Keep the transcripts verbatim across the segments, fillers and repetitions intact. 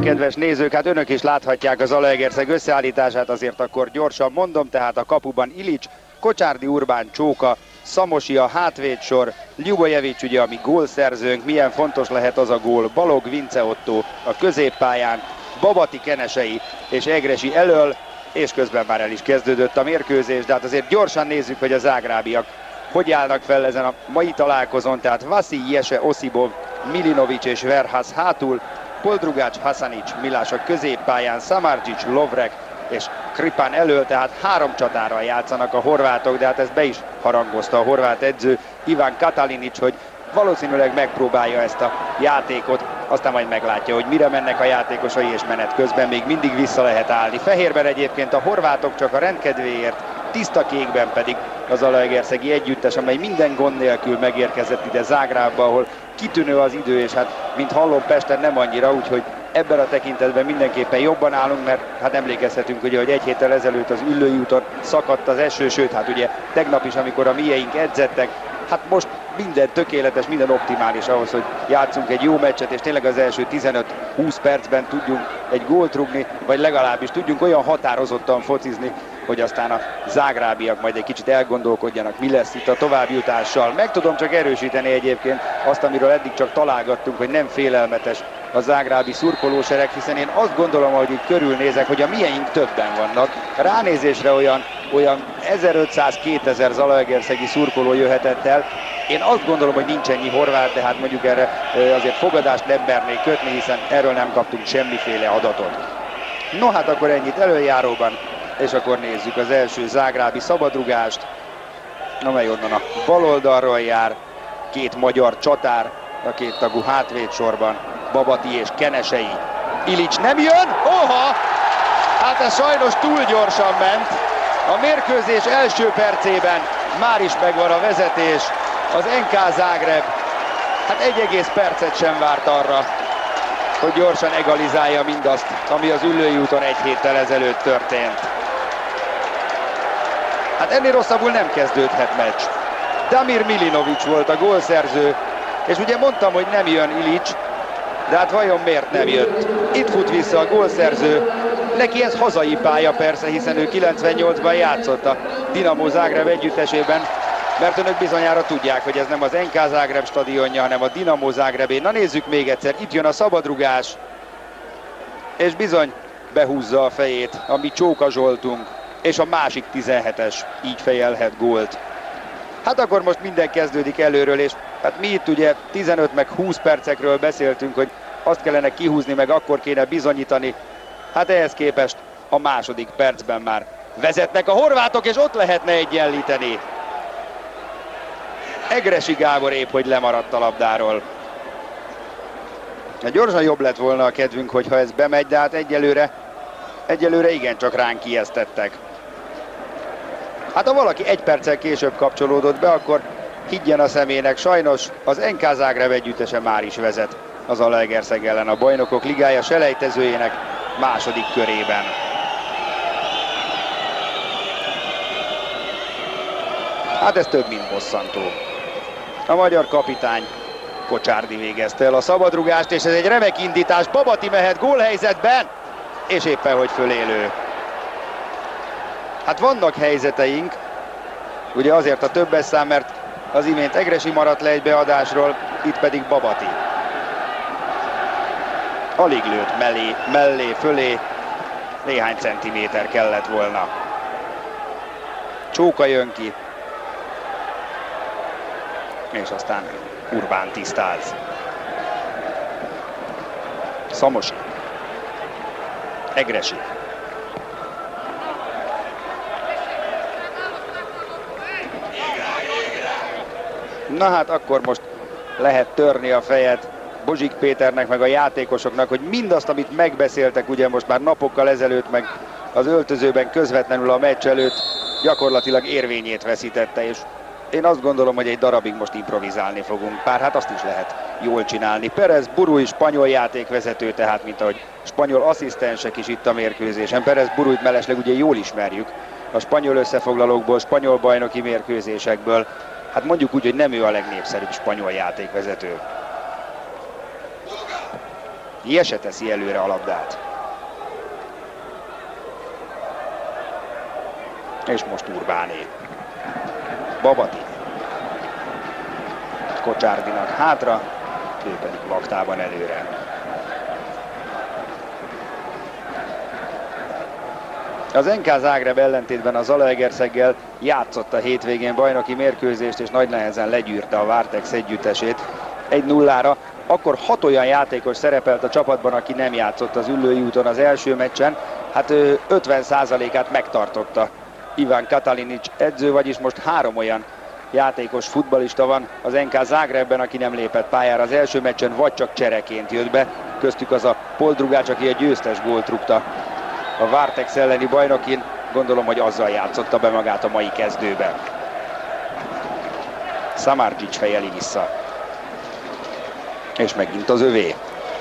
kedves nézők, hát önök is láthatják az Zalaegerszeg összeállítását, azért akkor gyorsan mondom, tehát a kapuban Ilics, Kocsárdi Urbán, Csóka, Szamosi a hátvédsor, Ljubojevic ugye a mi gólszerzőnk, milyen fontos lehet az a gól, Balog, Vince Otto a középpályán, Babati, Kenesei és Egressy elől, és közben már el is kezdődött a mérkőzés, de hát azért gyorsan nézzük, hogy a zágrábiak hogy állnak fel ezen a mai találkozón, tehát Vasi, Jese, Osibov, Milinovic és Verhas hátul, Poldrugács, Hasanic, Milás a középpályán, Samardzic, Lovrek és Kripan elől, tehát három csatárral játszanak a horvátok, de hát ezt be is harangozta a horvát edző Ivan Katalinic, hogy valószínűleg megpróbálja ezt a játékot, aztán majd meglátja, hogy mire mennek a játékosai, és menet közben még mindig vissza lehet állni. Fehérben egyébként a horvátok csak a rendkedvéért, tiszta kékben pedig az zalaegerszegi együttes, amely minden gond nélkül megérkezett ide Zágrábba, ahol kitűnő az idő, és hát mint hallom Pesten nem annyira, úgyhogy ebben a tekintetben mindenképpen jobban állunk, mert hát emlékezhetünk ugye, hogy egy héttel ezelőtt az Üllői úton szakadt az eső, sőt hát ugye tegnap is, amikor a mieink edzettek, hát most minden tökéletes, minden optimális ahhoz, hogy játszunk egy jó meccset, és tényleg az első tizenöt-húsz percben tudjunk egy gólt rúgni, vagy legalábbis tudjunk olyan határozottan focizni, hogy aztán a zágrábiak majd egy kicsit elgondolkodjanak, mi lesz itt a továbbjutással. Meg tudom csak erősíteni egyébként azt, amiről eddig csak találgattunk, hogy nem félelmetes a zágrábi szurkolósereg, hiszen én azt gondolom, hogy így körülnézek, hogy a mieink többen vannak. Ránézésre olyan, olyan ezerötszáz-kétezer zalaegerszegi szurkoló jöhetett el. Én azt gondolom, hogy nincs ennyi horvát, de hát mondjuk erre azért fogadást nem mernék kötni, hiszen erről nem kaptunk semmiféle adatot. No hát akkor ennyit előjáróban, és akkor nézzük az első zágrábi szabadrugást, amely onnan a bal oldalról jár, két magyar csatár a két tagú hátvédsorban, Babati és Kenesei. Ilics nem jön, oha! Hát ez sajnos túl gyorsan ment. A mérkőzés első percében már is megvan a vezetés. Az en ká Zágráb hát egy egész percet sem várt arra, hogy gyorsan egalizálja mindazt, ami az Üllői úton egy héttel ezelőtt történt. Hát ennél rosszabbul nem kezdődhet meccs. Damir Milinovic volt a gólszerző, és ugye mondtam, hogy nem jön Ilics, de hát vajon miért nem jött? Itt fut vissza a gólszerző, neki ez hazai pálya persze, hiszen ő kilencvennyolcban játszott a Dinamo Zágráb együttesében, mert önök bizonyára tudják, hogy ez nem az en ká Zágráb stadionja, hanem a Dinamo Zágrábé. Na nézzük még egyszer, itt jön a szabadrugás, és bizony behúzza a fejét a mi Csóka Zsoltunk, és a másik tizenhetes így fejelhet gólt. Hát akkor most minden kezdődik előről, és hát mi itt ugye tizenöt meg húsz percekről beszéltünk, hogy azt kellene kihúzni, meg akkor kéne bizonyítani. Hát ehhez képest a második percben már vezetnek a horvátok, és ott lehetne egyenlíteni. Egressy Gábor épp hogy lemaradt a labdáról. Gyorsan jobb lett volna a kedvünk, hogyha ez bemegy, de hát egyelőre, egyelőre igencsak ránk ijesztettek. Hát ha valaki egy perccel később kapcsolódott be, akkor higgyen a szemének, sajnos az en ká Zágráb együttese már is vezet az Zalaegerszeg ellen a Bajnokok Ligája selejtezőjének második körében. Hát ez több, mint bosszantó. A magyar kapitány Kocsárdi végezte el a szabadrugást, és ez egy remek indítás. Babati mehet gólhelyzetben, és éppen hogy fölélő. Hát vannak helyzeteink, ugye azért a többes szám, mert az imént Egressy maradt le egy beadásról, itt pedig Babati. Alig lőtt mellé, mellé, fölé, néhány centiméter kellett volna. Csóka jön ki, és aztán Urbán tisztáz. Szamosi. Egressy. Na hát akkor most lehet törni a fejet Bozsik Péternek, meg a játékosoknak, hogy mindazt, amit megbeszéltek ugye most már napokkal ezelőtt, meg az öltözőben közvetlenül a meccs előtt, gyakorlatilag érvényét veszítette, és én azt gondolom, hogy egy darabig most improvizálni fogunk, bár hát azt is lehet jól csinálni. Perez Buruj spanyol játékvezető, tehát mint ahogy spanyol asszisztensek is itt a mérkőzésen. Perez Burujt mellesleg ugye jól ismerjük a spanyol összefoglalókból, spanyol bajnoki mérkőzésekből. Hát mondjuk úgy, hogy nem ő a legnépszerűbb spanyol játékvezető. Jese teszi előre a labdát. És most Urbáné. Babati. Kocsárdinak hátra, ő pedig vaktában előre. Az en ká Zágráb ellentétben a Zalaegerszeggel játszott a hétvégén bajnoki mérkőzést, és nagy nehezen legyűrte a Vartex együttesét egy nullára. Akkor hat olyan játékos szerepelt a csapatban, aki nem játszott az Üllői úton az első meccsen. Hát ötven százalékát megtartotta Iván Katalinic edző, vagyis most három olyan játékos, futballista van az en ká Zágrábban, aki nem lépett pályára az első meccsen, vagy csak csereként jött be. Köztük az a Poldrugács, aki a győztes gólt rúgta a Vartex elleni bajnokin. Gondolom, hogy azzal játszotta be magát a mai kezdőbe. Samardžić fejeli vissza. És megint az övé.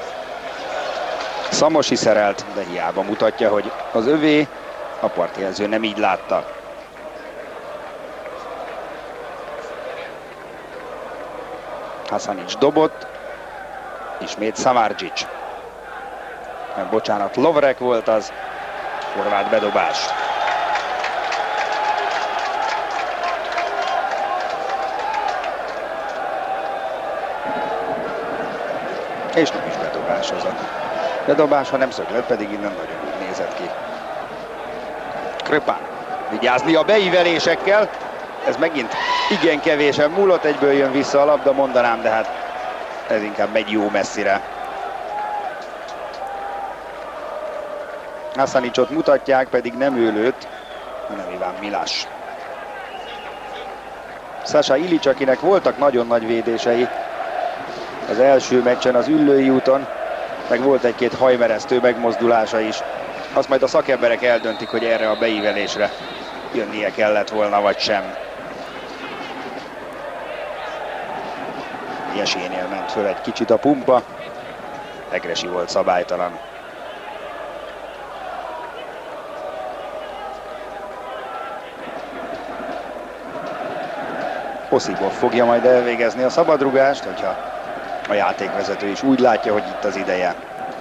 Samosi szerelt, de hiába mutatja, hogy az övé. A partjelző nem így látta. Hasanic dobott. Ismét Samardžić. Bocsánat, Lovrek volt az. Horvát bedobás. És nem is bedobás az a bedobás, ha nem szöglet, pedig innen nagyon úgy nézett ki. Kröpán vigyázni a beívelésekkel. Ez megint igen kevésen múlott, egyből jön vissza a labda, mondanám, de hát ez inkább megy jó messzire. Hasanicot mutatják, pedig nem ő lőtt, hanem Iván Miláš. Sasa Ilic, akinek voltak nagyon nagy védései az első meccsen az Üllői úton, meg volt egy-két hajmeresztő megmozdulása is. Azt majd a szakemberek eldöntik, hogy erre a beívelésre jönnie kellett volna, vagy sem. Jesénél ment föl egy kicsit a pumpa. Egressy volt szabálytalan. Osipov fogja majd elvégezni a szabadrugást, hogyha a játékvezető is úgy látja, hogy itt az ideje.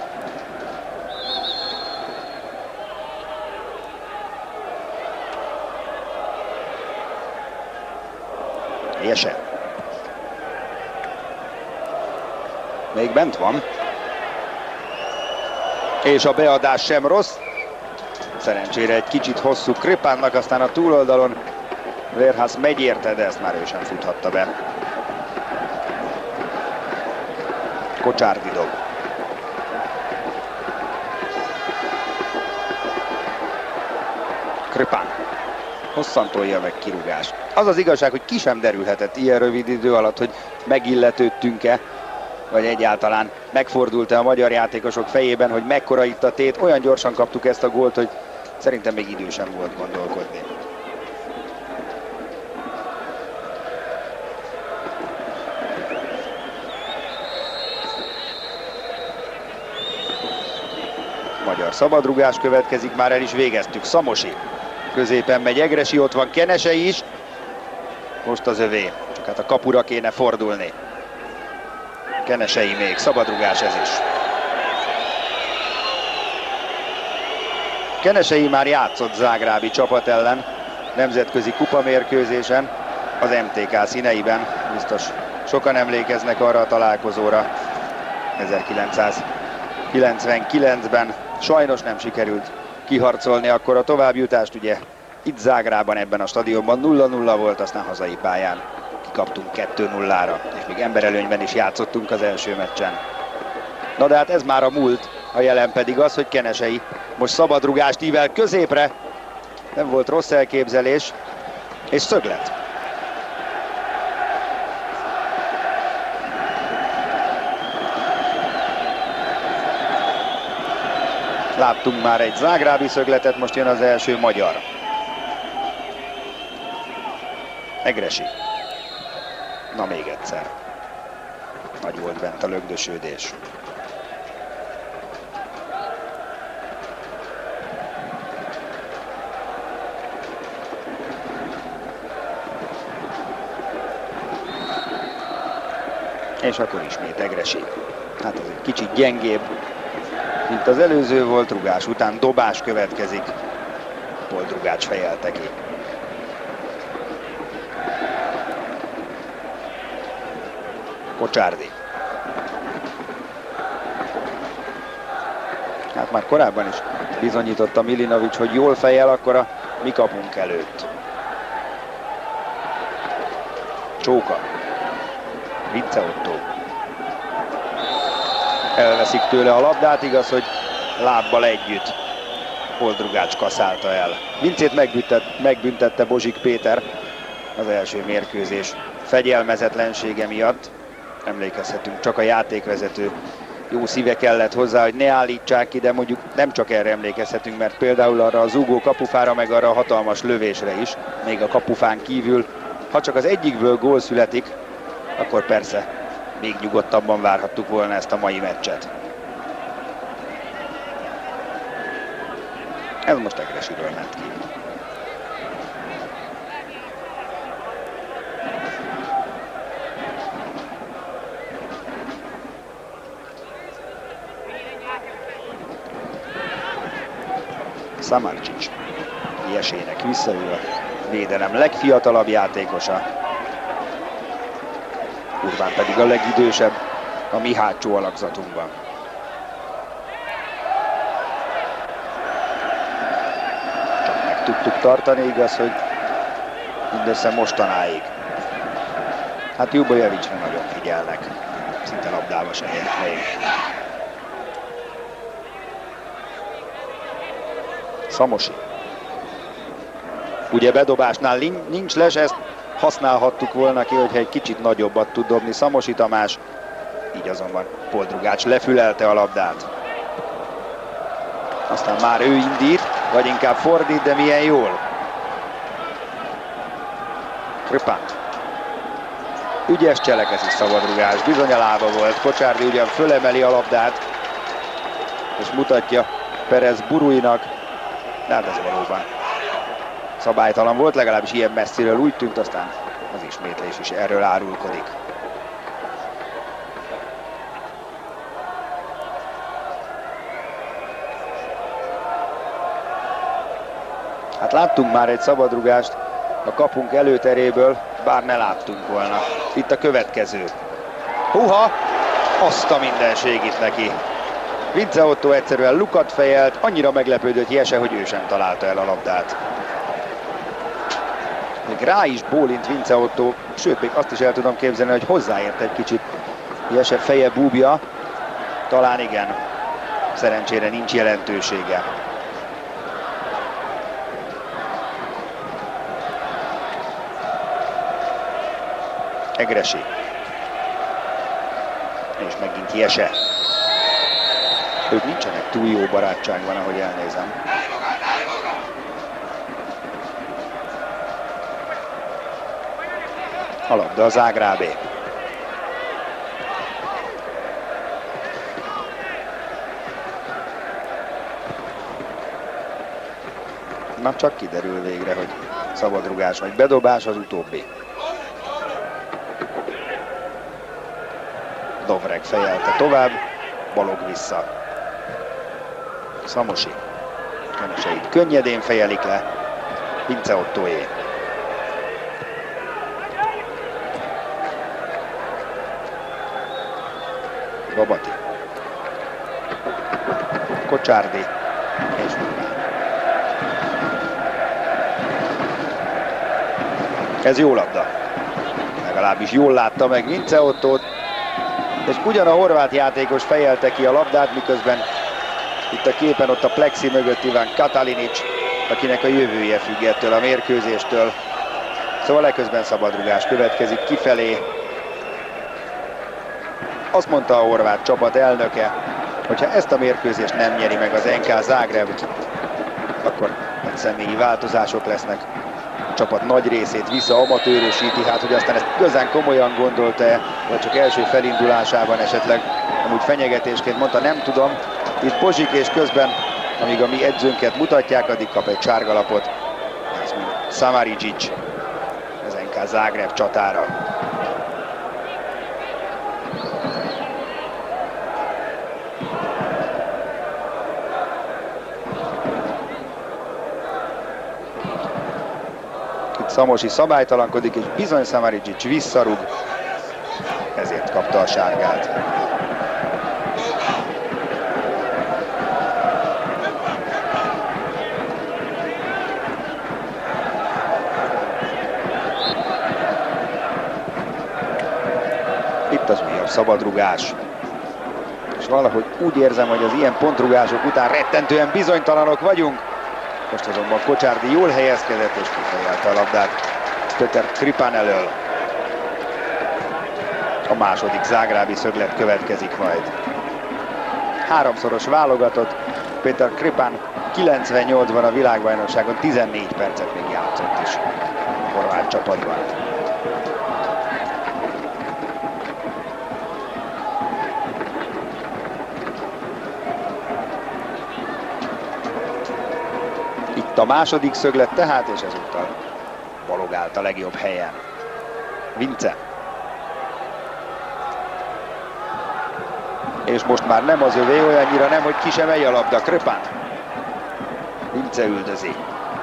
Jese. Még bent van. És a beadás sem rossz. Szerencsére egy kicsit hosszú Kröpánnak, aztán a túloldalon Verhaas megy érte, de ezt már ő sem futhatta be. Kocsárdi dob. Kröpán. Hosszantolja meg, kirúgás. Az az igazság, hogy ki sem derülhetett ilyen rövid idő alatt, hogy megilletődtünk-e, vagy egyáltalán megfordult-e a magyar játékosok fejében, hogy mekkora itt a tét. Olyan gyorsan kaptuk ezt a gólt, hogy szerintem még idő sem volt gondolkodni. Magyar szabadrugás következik, már el is végeztük. Samosi. Középen megy Egressy, ott van Kenesei is. Most az övé. Csak hát a kapura kéne fordulni. Kenesei még, szabadrugás ez is. Kenesei már játszott zágrábi csapat ellen, nemzetközi kupamérkőzésen, az em té ká színeiben. Biztos sokan emlékeznek arra a találkozóra. ezerkilencszázkilencvenkilencben sajnos nem sikerült kiharcolni akkor a továbbjutást, ugye itt Zágrában, ebben a stadionban nulla nulla volt, aztán hazai pályán kikaptunk kettő nullára, és még emberelőnyben is játszottunk az első meccsen. Na de hát ez már a múlt, a jelen pedig az, hogy Kenesei most szabadrugást ível középre, nem volt rossz elképzelés, és szöglet. Láttunk már egy zágrábi szögletet, most jön az első magyar. Egressy. Na még egyszer. Nagy volt bent a lögdösődés. És akkor ismét Egressy. Hát ez egy kicsit gyengébb Itt az előző volt, rugás után dobás következik. Poldrugács fejelte ki. Kocsárdi. Hát már korábban is bizonyította Milinovic, hogy jól fejel akkor a mi kapunk előtt. Csóka. Vince Otto. Elveszik tőle a labdát, igaz, hogy lábbal együtt Poldrugács kaszálta el. Vincét megbüntet, megbüntette Bozsik Péter az első mérkőzés fegyelmezetlensége miatt. Emlékezhetünk, csak a játékvezető jó szíve kellett hozzá, hogy ne állítsák ki, de mondjuk nem csak erre emlékezhetünk, mert például arra a zúgó kapufára, meg arra a hatalmas lövésre is, még a kapufán kívül, ha csak az egyikből gól születik, akkor persze még nyugodtabban várhattuk volna ezt a mai meccset. Ez most Egressy-ről ment ki. Samardžić Jesének visszaül a védelem legfiatalabb játékosa. Urbán pedig a legidősebb a mi hátsó alakzatunkban. Csak meg tudtuk tartani, igaz, hogy mindössze mostanáig. Hát Ljubojevićre nagyon figyelnek, szinte labdába se ért még. Szamosi. Ugye bedobásnál nincs les, ezt használhattuk volna ki, hogyha egy kicsit nagyobbat tud dobni Szamosi Tamás. Így azonban Poldrugács lefülelte a labdát. Aztán már ő indít, vagy inkább fordít, de milyen jól. Kripant. Ügyes cselekvés is szabadrugás, bizony a lába volt. Kocsárdi ugyan fölemeli a labdát, és mutatja Perez Buruinak, de hát ez valóban szabálytalan volt, legalábbis ilyen messziről úgy tűnt, aztán az ismétlés is erről árulkodik. Hát láttunk már egy szabadrugást a kapunk előteréből, bár ne láttunk volna. Itt a következő. Húha! Azt a mindenségit neki. Vince Otto egyszerűen lukat fejelt, annyira meglepődött Jese, hogy ő sem találta el a labdát. Még rá is bólint Vince Otto, sőt, még azt is el tudom képzelni, hogy hozzáért egy kicsit Jese feje búbja. Talán igen, szerencsére nincs jelentősége. Egressy. És megint Jese. Ők nincsenek túl jó barátságban, ahogy elnézem. A labda a Zágrábé. Na csak kiderül végre, hogy szabadrugás vagy bedobás, az utóbbi. Dovreg fejelte tovább, Balog vissza. Szamosi. Keneseit könnyedén fejelik le. Vince Ottoé. Babati. Kocsárdi. És Urbán. Ez jó labda. Legalábbis jól látta meg Vince Ottót. És ugyan a horvát játékos fejelte ki a labdát, miközben itt a képen ott a plexi mögött Ivan Katalinic, akinek a jövője függ ettől a mérkőzéstől. Szóval eközben szabadrugás következik kifelé. Azt mondta a horvát csapat elnöke, hogyha ezt a mérkőzést nem nyeri meg az en ká Zágráb, akkor nagy személyi változások lesznek. A csapat nagy részét visszaamatőrösíti, hát hogy aztán ezt igazán komolyan gondolta-e, vagy csak első felindulásában esetleg amúgy fenyegetésként mondta, nem tudom. Itt Bozsik, és közben, amíg a mi edzőnket mutatják, addig kap egy sárgalapot. Ez mind Samardžić az en ká Zágráb csatára. Szamosi szabálytalankodik, és bizony Samardžić visszarúg, ezért kapta a sárgát. Itt az újabb szabadrugás. És valahogy úgy érzem, hogy az ilyen pontrugások után rettentően bizonytalanok vagyunk. Most azonban Kocsárdi jól helyezkedett és kifejelte a labdát Peter Kripan elől. A második zágrábi szöglet következik majd. Háromszoros válogatott, Peter Kripan kilencvennyolcban a világbajnokságon tizennégy percet még játszott is a horvát csapatban. Itt a második szöglet tehát, és ezúttal Balog állt a legjobb helyen. Vince. És most már nem az övé, olyannyira nem, hogy ki sem megy a labda. Kripan. Vince üldözi.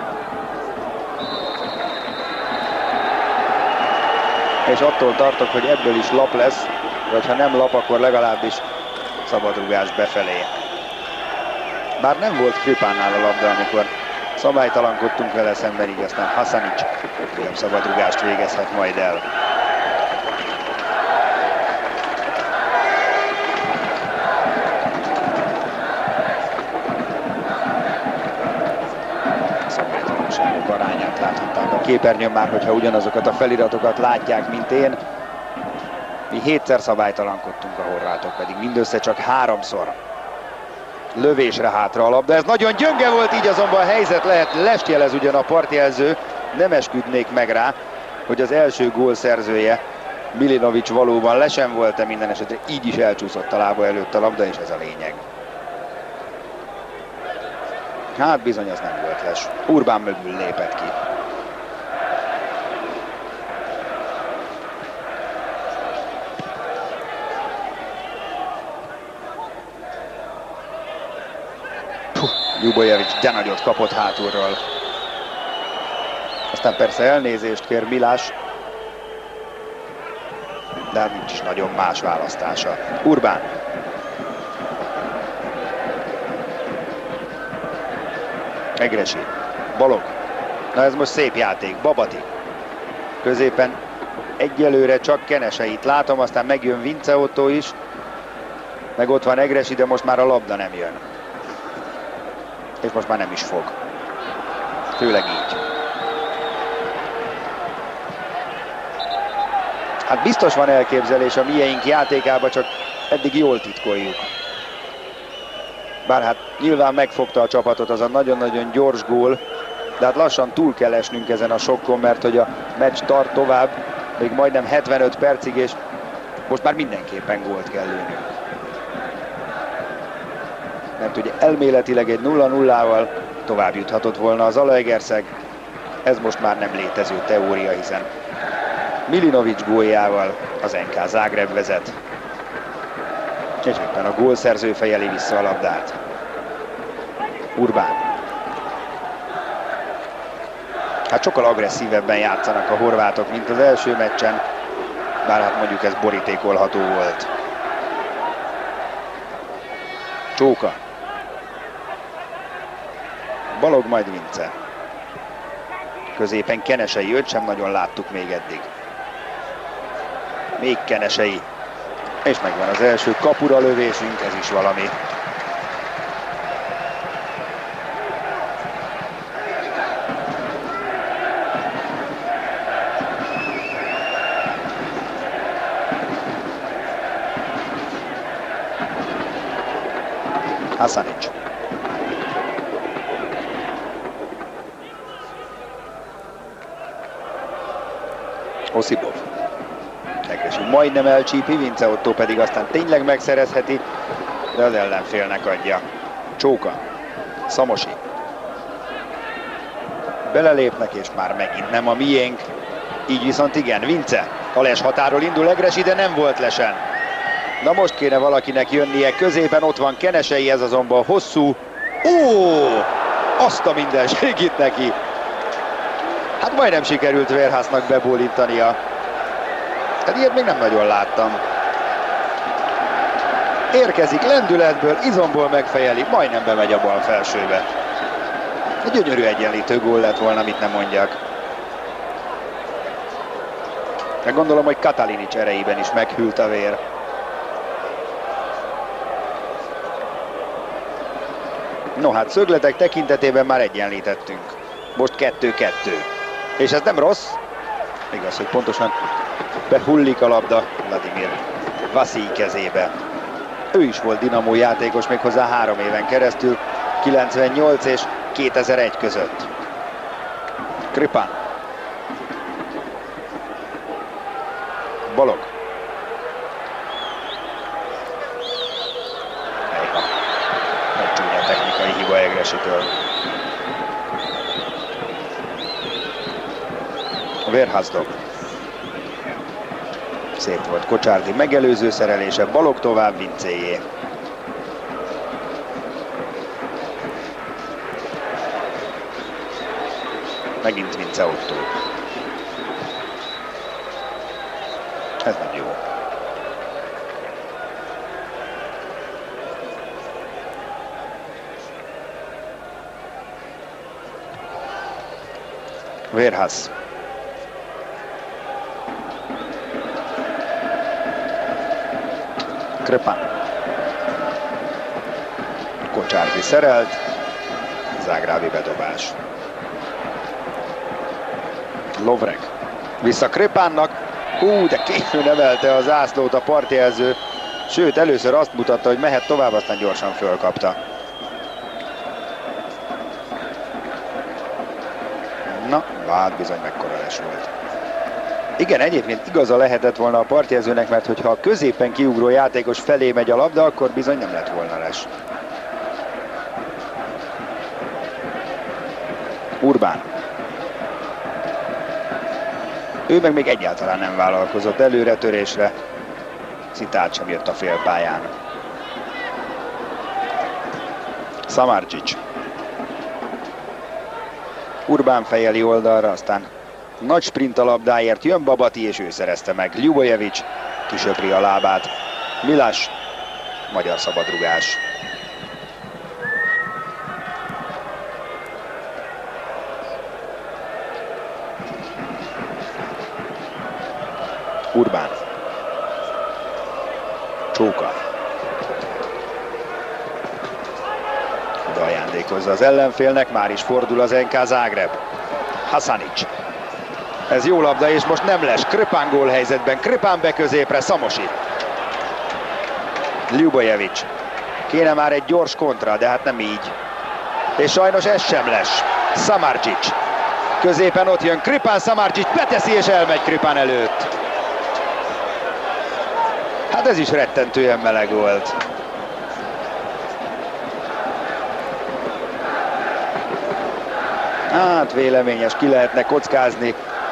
És attól tartok, hogy ebből is lap lesz, vagy ha nem lap, akkor legalábbis szabadrugás befelé. Bár nem volt Kripannál a labda, amikor szabálytalankodtunk vele szemben, így aztán Hasanic újabb szabadrugást végezhet majd el. Szabálytalanságok arányát láthatták a képernyőn már, hogyha ugyanazokat a feliratokat látják, mint én. Mi hétszer szabálytalankodtunk, a horvátok pedig mindössze csak háromszor. Lövésre hátra a labda, ez nagyon gyönge volt, így azonban a helyzet lehet, lest jelez ugyan a partjelző, nem esküdnék meg rá, hogy az első gól szerzője, Milinović valóban lesen volt-e, minden esetre így is elcsúszott a lába előtt a labda, és ez a lényeg. Hát bizony, az nem volt les. Urbán mögül lépett ki. Ljubojević de nagyot kapott hátulról. Aztán persze elnézést kér Milás, de nincs is nagyon más választása. Urbán. Egresi. Balog. Na ez most szép játék. Babati. Középen egyelőre csak Keneseit látom, aztán megjön Vince Otto is. Meg ott van Egresi, de most már a labda nem jön. És most már nem is fog. Főleg így. Hát biztos van elképzelés a mieink játékába, csak eddig jól titkoljuk. Bár hát nyilván megfogta a csapatot az a nagyon-nagyon gyors gól, de hát lassan túl kell esnünk ezen a sokkon, mert hogy a meccs tart tovább, még majdnem hetvenöt percig, és most már mindenképpen gólt kell lőnünk. Mert ugye elméletileg egy nulla nullával tovább juthatott volna az Zalaegerszeg. Ez most már nem létező teória, hiszen Milinović góljával az en ká Zágráb vezet. És éppen a gólszerző fejeli vissza a labdát. Urbán. Hát sokkal agresszívebben játszanak a horvátok, mint az első meccsen. Bár hát mondjuk ez borítékolható volt. Csóka. Balog, majd Vince. Középen Kenesei, őt sem nagyon láttuk még eddig. Még Kenesei. És megvan az első kapura lövésünk, ez is valami. Hasanic. Osipov. Egresi majdnem elcsípi, Vince Otto pedig aztán tényleg megszerezheti, de az ellenfélnek adja. Csóka. Szamosi. Belelépnek, és már megint nem a miénk. Így viszont igen, Vince. A les határól indul Egresi, de nem volt lesen. Na most kéne valakinek jönnie, középen ott van Kenesei, ez azonban hosszú. Ó! Azt a mindenségit neki! Hát majdnem sikerült Verhaasnak bebólintania. Hát ilyet még nem nagyon láttam. Érkezik lendületből, izomból megfejeli, majdnem bemegy a bal felsőbe. Egy gyönyörű egyenlítő gól lett volna, mit nem mondjak. De gondolom, hogy Katalinic erejében is meghűlt a vér. No hát szögletek tekintetében már egyenlítettünk. Most kettő-kettő. És ez nem rossz. Igaz, hogy pontosan behullik a labda Vladimir Vaszij kezébe. Ő is volt Dinamo játékos méghozzá három éven keresztül, kilencvennyolc és kétezer-egy között. Kripan. Balog. Ejha. Egy csúnya technikai hiba Egresitől. Verhaas dob. Szép volt Kocsárdi megelőző szerelése, Balog tovább Vincéjé. Megint Vince Otto. Ez nem jó. Verhaas. Kripan. Kocsárdi szerelt. Zágrábi bedobás. Lovrek. Vissza Kripánnak. Hú, de későn emelte a zászlót a partjelző. Sőt, először azt mutatta, hogy mehet tovább, aztán gyorsan fölkapta. Na, hát bizony mekkora les volt. Igen, egyébként igaza lehetett volna a partjelzőnek, mert hogyha a középen kiugró játékos felé megy a labda, akkor bizony nem lett volna les. Urbán. Ő meg még egyáltalán nem vállalkozott előretörésre. Szitát sem jött a félpályán. Samardžić. Urbán fejeli oldalra, aztán nagy sprint a labdáért, jön Babati, és ő szerezte meg. Ljubojević kisöpri a lábát. Milas, magyar szabadrugás. Urbán. Csóka. Oda ajándékozza az ellenfélnek, már is fordul az en ká Zágráb. Hasanic. Ez jó labda, és most nem les. Kripan gólhelyzetben. Kripan be középre, Samosi. Ljubojević. Kéne már egy gyors kontra, de hát nem így. És sajnos ez sem les. Samardžić. Középen ott jön Kripan, Samardžić beteszi, és elmegy Kripan előtt. Hát ez is rettentően meleg volt. Hát véleményes, ki lehetne kockázni.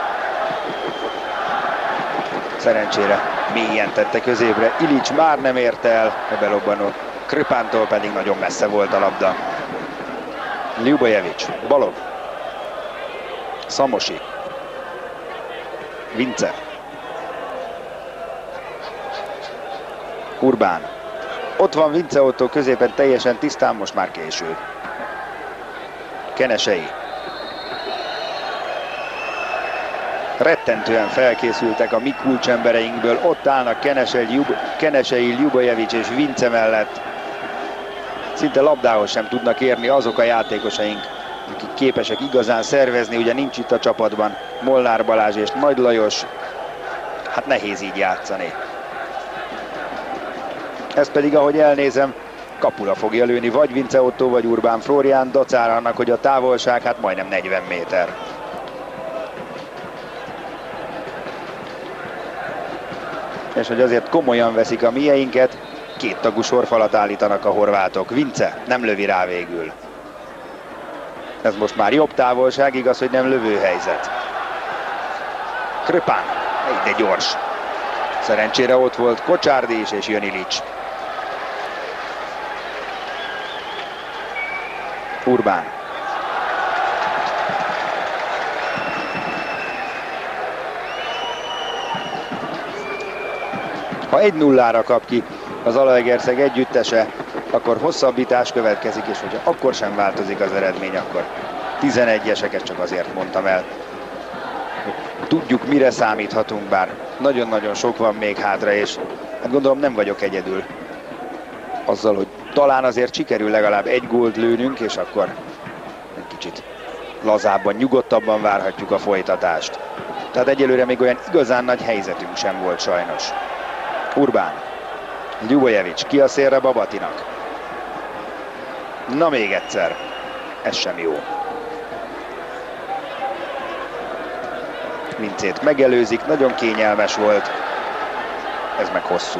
Szerencsére mélyen tette középre. Ilić már nem érte el, a belobbanó Kripántól pedig nagyon messze volt a labda. Ljubojević, Balog. Samosi. Vince. Urbán. Ott van Vince Otto középen teljesen tisztán, most már késő. Kenesei. Rettentően felkészültek a mi kulcsembereinkből, ott állnak Kenesei, Ljub Kenesei, Ljubojević és Vince mellett. Szinte labdához sem tudnak érni azok a játékosaink, akik képesek igazán szervezni, ugye nincs itt a csapatban Molnár Balázs és Nagy Lajos. Hát nehéz így játszani. Ez pedig, ahogy elnézem, kapura fogja lőni vagy Vince Otto, vagy Urbán Flórián, dacára annak, hogy a távolság hát majdnem negyven méter. És hogy azért komolyan veszik a mieinket, két tagú sorfalat állítanak a horvátok. Vince nem lövi rá végül. Ez most már jobb távolság, igaz, hogy nem lövő helyzet. Kripan, de gyors. Szerencsére ott volt Kocsárdi is, és jön Ilić. Urbán. Ha egy nullára kap ki az Zalaegerszeg együttese, akkor hosszabbítás következik, és hogyha akkor sem változik az eredmény, akkor tizenegyeseket csak azért mondtam el. Tudjuk, mire számíthatunk, bár nagyon-nagyon sok van még hátra, és hát gondolom nem vagyok egyedül azzal, hogy talán azért sikerül legalább egy gólt lőnünk, és akkor egy kicsit lazábban, nyugodtabban várhatjuk a folytatást. Tehát egyelőre még olyan igazán nagy helyzetünk sem volt sajnos. Urbán, Ljubojevic, ki a szélre Babatinak. Na még egyszer, ez sem jó. Vincét megelőzik, nagyon kényelmes volt, ez meg hosszú.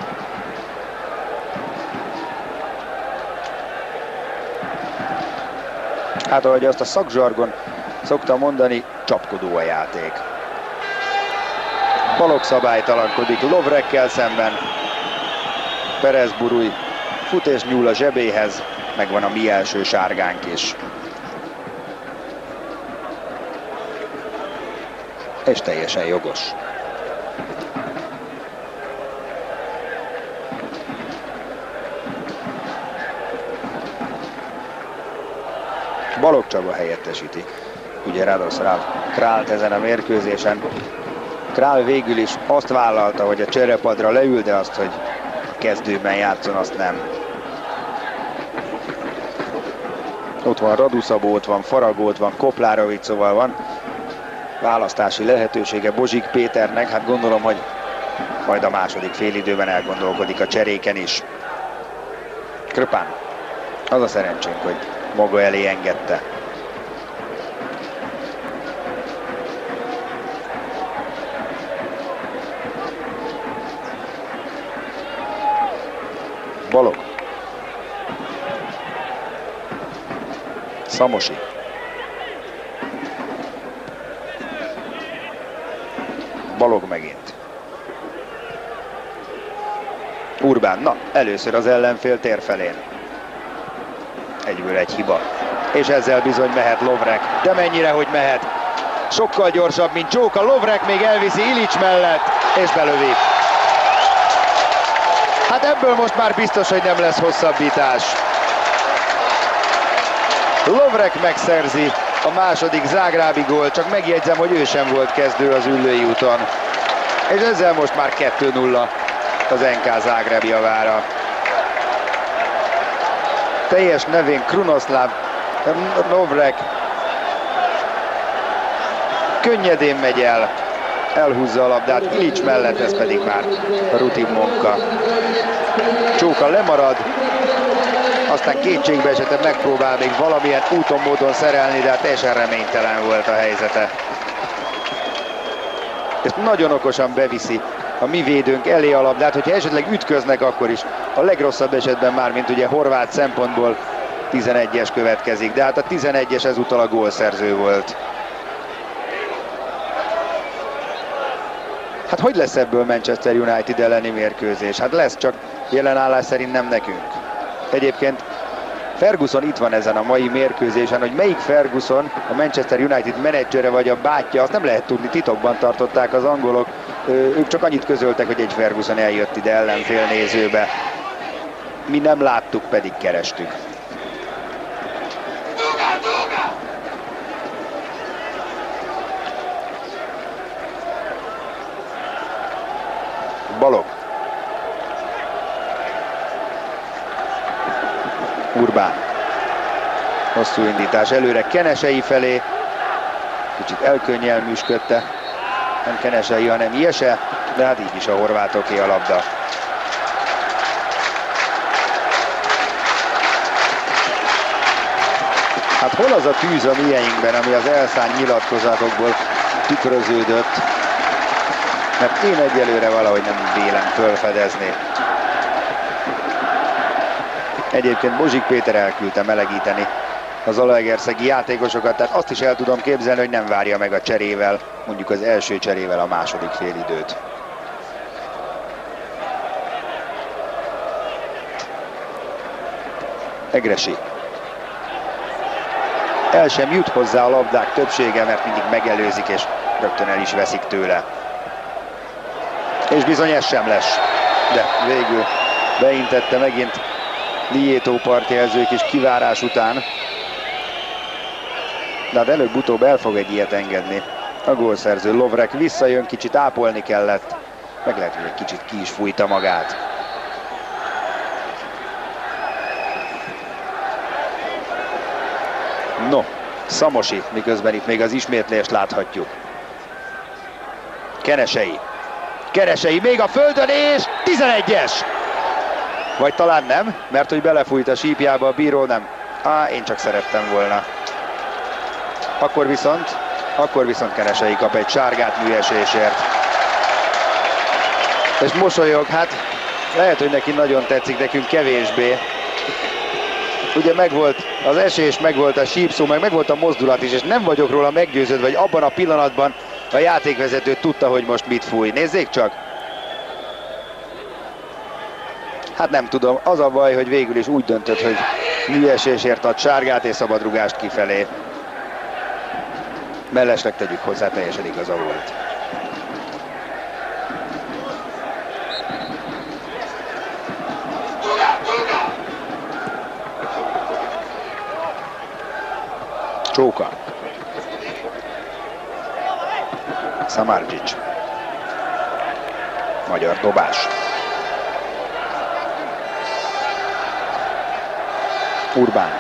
Hát ahogy azt a szakzsargon szokta mondani, csapkodó a játék. Balogh szabálytalankodik Lovrekkel szemben. Perez Buruj fut és nyúl a zsebéhez, megvan a mi első sárgánk is. És teljesen jogos. Balogh Csaba helyettesíti ugye Radoslav Krált ezen a mérkőzésen. Král végül is azt vállalta, hogy a cserepadra leül, de azt, hogy kezdőben játszon, azt nem. Ott van Radu Szabó, ott van Faragó, ott van Koplárovic, szóval van választási lehetősége Bozsik Péternek. Hát gondolom, hogy majd a második félidőben elgondolkodik a cseréken is. Krpán. Az a szerencsénk, hogy maga elé engedte. Balogh. Szamosi. Balogh megint. Urbán, na, először az ellenfél tér felén. Egyből egy hiba. És ezzel bizony mehet Lovrek. De mennyire, hogy mehet. Sokkal gyorsabb, mint Csóka. Lovrek még elviszi Ilics mellett, és belövi. Hát ebből most már biztos, hogy nem lesz hosszabbítás. Lovrek megszerzi a második zágrábi gól, csak megjegyzem, hogy ő sem volt kezdő az Üllői úton. És ezzel most már kettő nulla az en ká Zágráb javára. Teljes nevén Krunoslav Lovrek könnyedén megy el, elhúzza a labdát, Ilics mellett, ez pedig már rutin munka. Csóka lemarad, aztán kétségbe esetben megpróbál még valamilyen úton, módon szerelni, de hát teljesen reménytelen volt a helyzete. Ezt nagyon okosan beviszi a mi védőnk elé a labdát, hogyha esetleg ütköznek, akkor is a legrosszabb esetben már, mint ugye horvát szempontból tizenegyes következik, de hát a tizenegyes ezúttal a gólszerző volt. Hát hogy lesz ebből Manchester United elleni mérkőzés? Hát lesz, csak jelen állás szerint nem nekünk. Egyébként Ferguson itt van ezen a mai mérkőzésen, hogy melyik Ferguson, a Manchester United menedzsere vagy a bátyja, azt nem lehet tudni, titokban tartották az angolok. Ők csak annyit közöltek, hogy egy Ferguson eljött ide ellenfél nézőbe. Mi nem láttuk, pedig kerestük. Balogh. Urbán. Hosszú indítás előre Kenesei felé. Kicsit elkönnyelműsködte. Nem Kenesei, hanem Jese, de hát így is a horvátoké a labda. Hát hol az a tűz a mieinkben, ami az elszánt nyilatkozatokból tükröződött? Mert én egyelőre valahogy nem vélem fölfedezni. Egyébként Bozsik Péter elküldte melegíteni az zalaegerszegi játékosokat, tehát azt is el tudom képzelni, hogy nem várja meg a cserével, mondjuk az első cserével a második félidőt. Egressy. El sem jut hozzá a labdák többsége, mert mindig megelőzik és rögtön el is veszik tőle. És bizony ez sem lesz. De végül beintette megint Lieto partjelzők is kivárás után. De hát előbb-utóbb el fog egy ilyet engedni. A gólszerző Lovrek visszajön, kicsit ápolni kellett. Meg lehet, hogy egy kicsit ki is fújta magát. No, Szamosi, miközben itt még az ismétlést láthatjuk. Kenesei. Kenesei még a földön és tizenegyes! Vagy talán nem, mert hogy belefújt a sípjába, a bíró nem. Á, én csak szerettem volna. Akkor viszont, akkor viszont Kenesei kap egy sárgát műesésért. És mosolyog, hát lehet, hogy neki nagyon tetszik, nekünk kevésbé. Ugye megvolt az esés, megvolt a sípszó, meg megvolt a mozdulat is, és nem vagyok róla meggyőződve, hogy abban a pillanatban a játékvezető tudta, hogy most mit fúj. Nézzék csak! Hát nem tudom, az a baj, hogy végül is úgy döntött, hogy műesésért ad sárgát és szabadrugást kifelé. Mellesleg tegyük hozzá, teljesen igaza volt. Csóka. Samardžić. Magyar dobás. Urbán.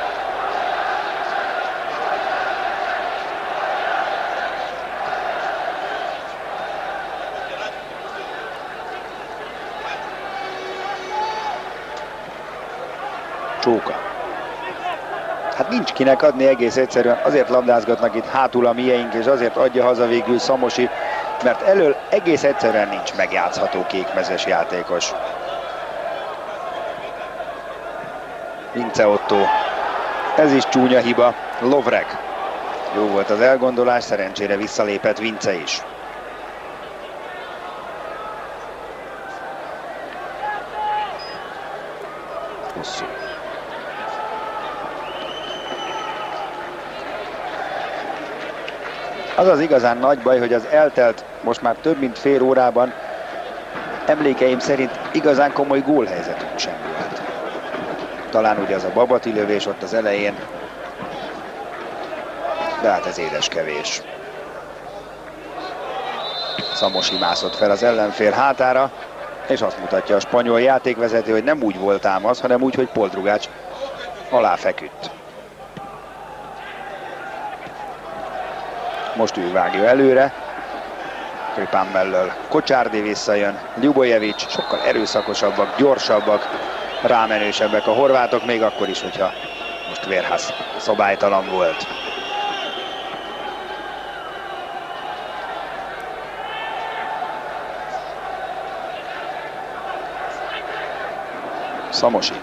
Csóka. Hát nincs kinek adni egész egyszerűen, azért labdázgatnak itt hátul a mieink, és azért adja haza végül Szamosi, mert elől egész egyszerűen nincs megjátszható kékmezes játékos. Vince Otto. Ez is csúnya hiba. Lovrek. Jó volt az elgondolás, szerencsére visszalépett Vince is. Hosszú. Az az igazán nagy baj, hogy az eltelt most már több mint fél órában emlékeim szerint igazán komoly gólhelyzetünk sem volt. Talán ugye az a Babati lövés ott az elején, de hát ez édes kevés. Szamosi mászott fel az ellenfél hátára, és azt mutatja a spanyol játékvezető, hogy nem úgy volt ám az, hanem úgy, hogy Poldrugács alá feküdt. Most ő vágja előre, Kripán mellől Kocsárdi visszajön, Ljubojevic, sokkal erőszakosabbak, gyorsabbak, rámenősebbek a horvátok, még akkor is, hogyha most Vérház szabálytalan volt. Szamosi.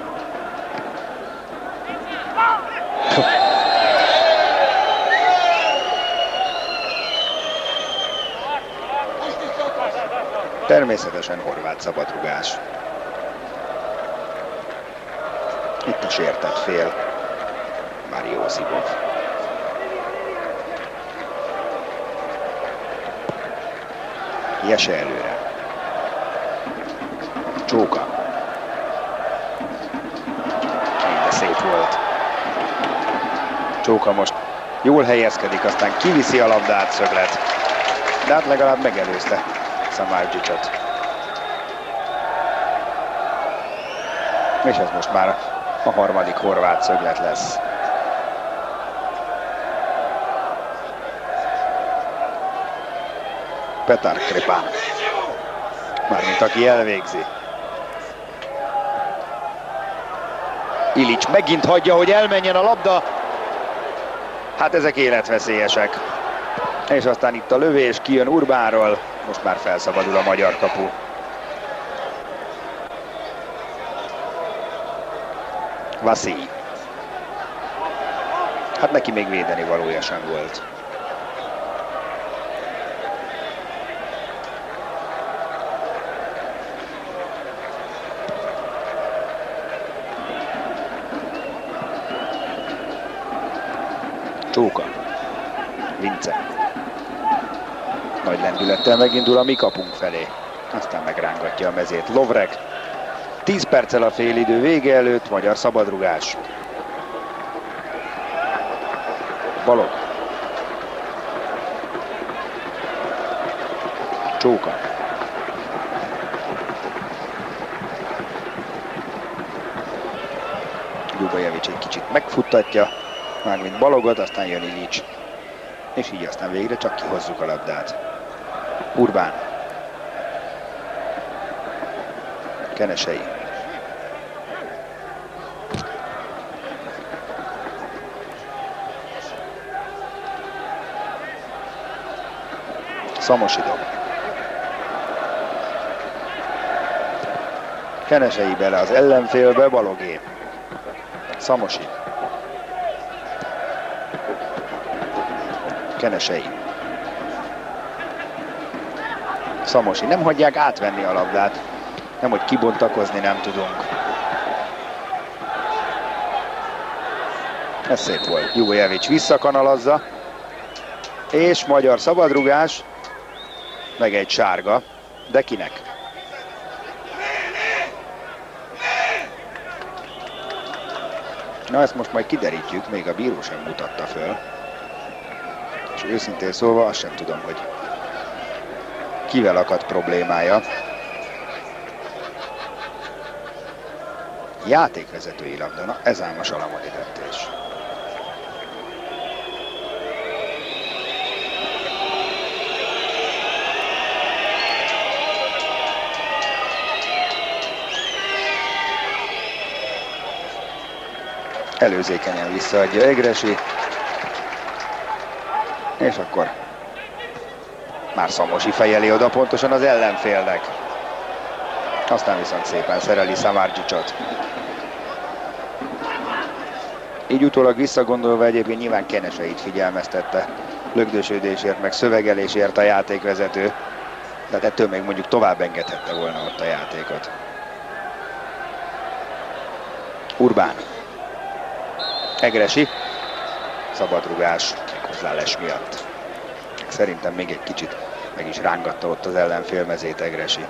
Természetesen horvát szabadrugás. Itt a sértett fél, Mario Zibov. Jese előre. Csóka. De szép volt. Csóka most jól helyezkedik, aztán kiviszi a labdát, szöglet. De hát legalább megelőzte Samardžićot. És ez most már a harmadik horvát szöglet lesz. Petar Kripán. Mármint aki elvégzi. Ilić megint hagyja, hogy elmenjen a labda. Hát ezek életveszélyesek. És aztán itt a lövés, kijön Urbánról. Most már felszabadul a magyar kapu. Vasi. Hát neki még védeni valója sem volt. Csóka. Vince. Nagy lendülettel megindul a mi kapunk felé. Aztán megrángatja a mezét Lovrek. tíz perccel a félidő vége előtt, magyar szabadrugás. Balog. Csóka. Ljubojevic egy kicsit megfuttatja, mármint Balogot, aztán jön Ilics. És így aztán végre csak kihozzuk a labdát. Urbán. Kenesei. Szamosi dob. Kenesei bele az ellenfélbe, Balogé. Szamosi. Kenesei. Szamosi. Nem hagyják átvenni a labdát. Nem, hogy kibontakozni nem tudunk. Ez szép volt. Ljubojevic visszakanalazza. És magyar szabadrugás. Meg egy sárga. De kinek? Na, ezt most majd kiderítjük, még a bíró sem mutatta föl. És őszintén szólva azt sem tudom, hogy kivel akadt problémája. Játékvezetői labda, na ez ám a salamoni döntés. Előzékenyen visszaadja Egressy. És akkor már Szamosi fejeli oda pontosan az ellenfélnek. Aztán viszont szépen szereli Samardžićot. Így utólag visszagondolva egyébként nyilván Keneseit figyelmeztette lögdösödésért, meg szövegelésért a játékvezető. De ettől még mondjuk tovább engedhette volna ott a játékot. Urbán. Egressy. Szabadrugás hozzá Les miatt. Szerintem még egy kicsit meg is rángatta ott az ellenfél mezét Egressy.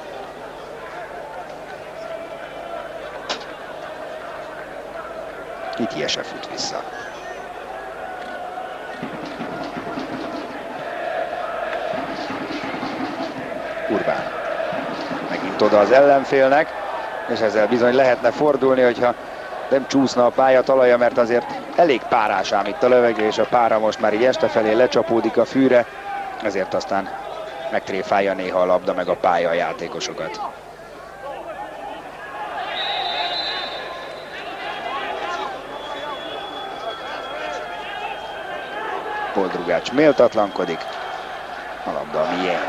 Itt Jese fut vissza. Urbán. Megint oda az ellenfélnek, és ezzel bizony lehetne fordulni, hogyha nem csúszna a pálya talaja, mert azért elég párás ám itt a levegő, és a pára most már így este felé lecsapódik a fűre, ezért aztán megtréfálja néha a labda meg a pálya a játékosokat. Boldrugács méltatlankodik, a labda a miénk.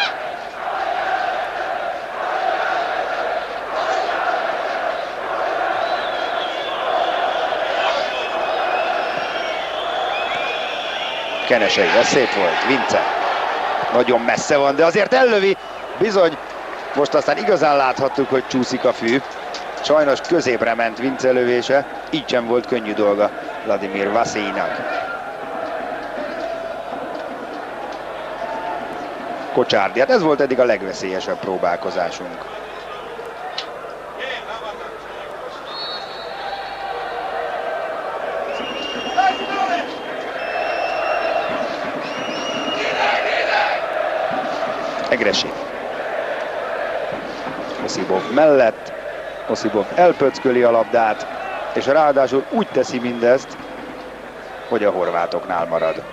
Kenesei, ez szép volt, Vince. Nagyon messze van, de azért ellövi. Bizony, most aztán igazán láthattuk, hogy csúszik a fű. Sajnos középre ment Vince lövése, így sem volt könnyű dolga Vladimir Vaszélynak. Kocsárdi, hát ez volt eddig a legveszélyesebb próbálkozásunk. Egressy. Osipov mellett. Osipov elpöcköli a labdát, és ráadásul úgy teszi mindezt, hogy a horvátoknál marad.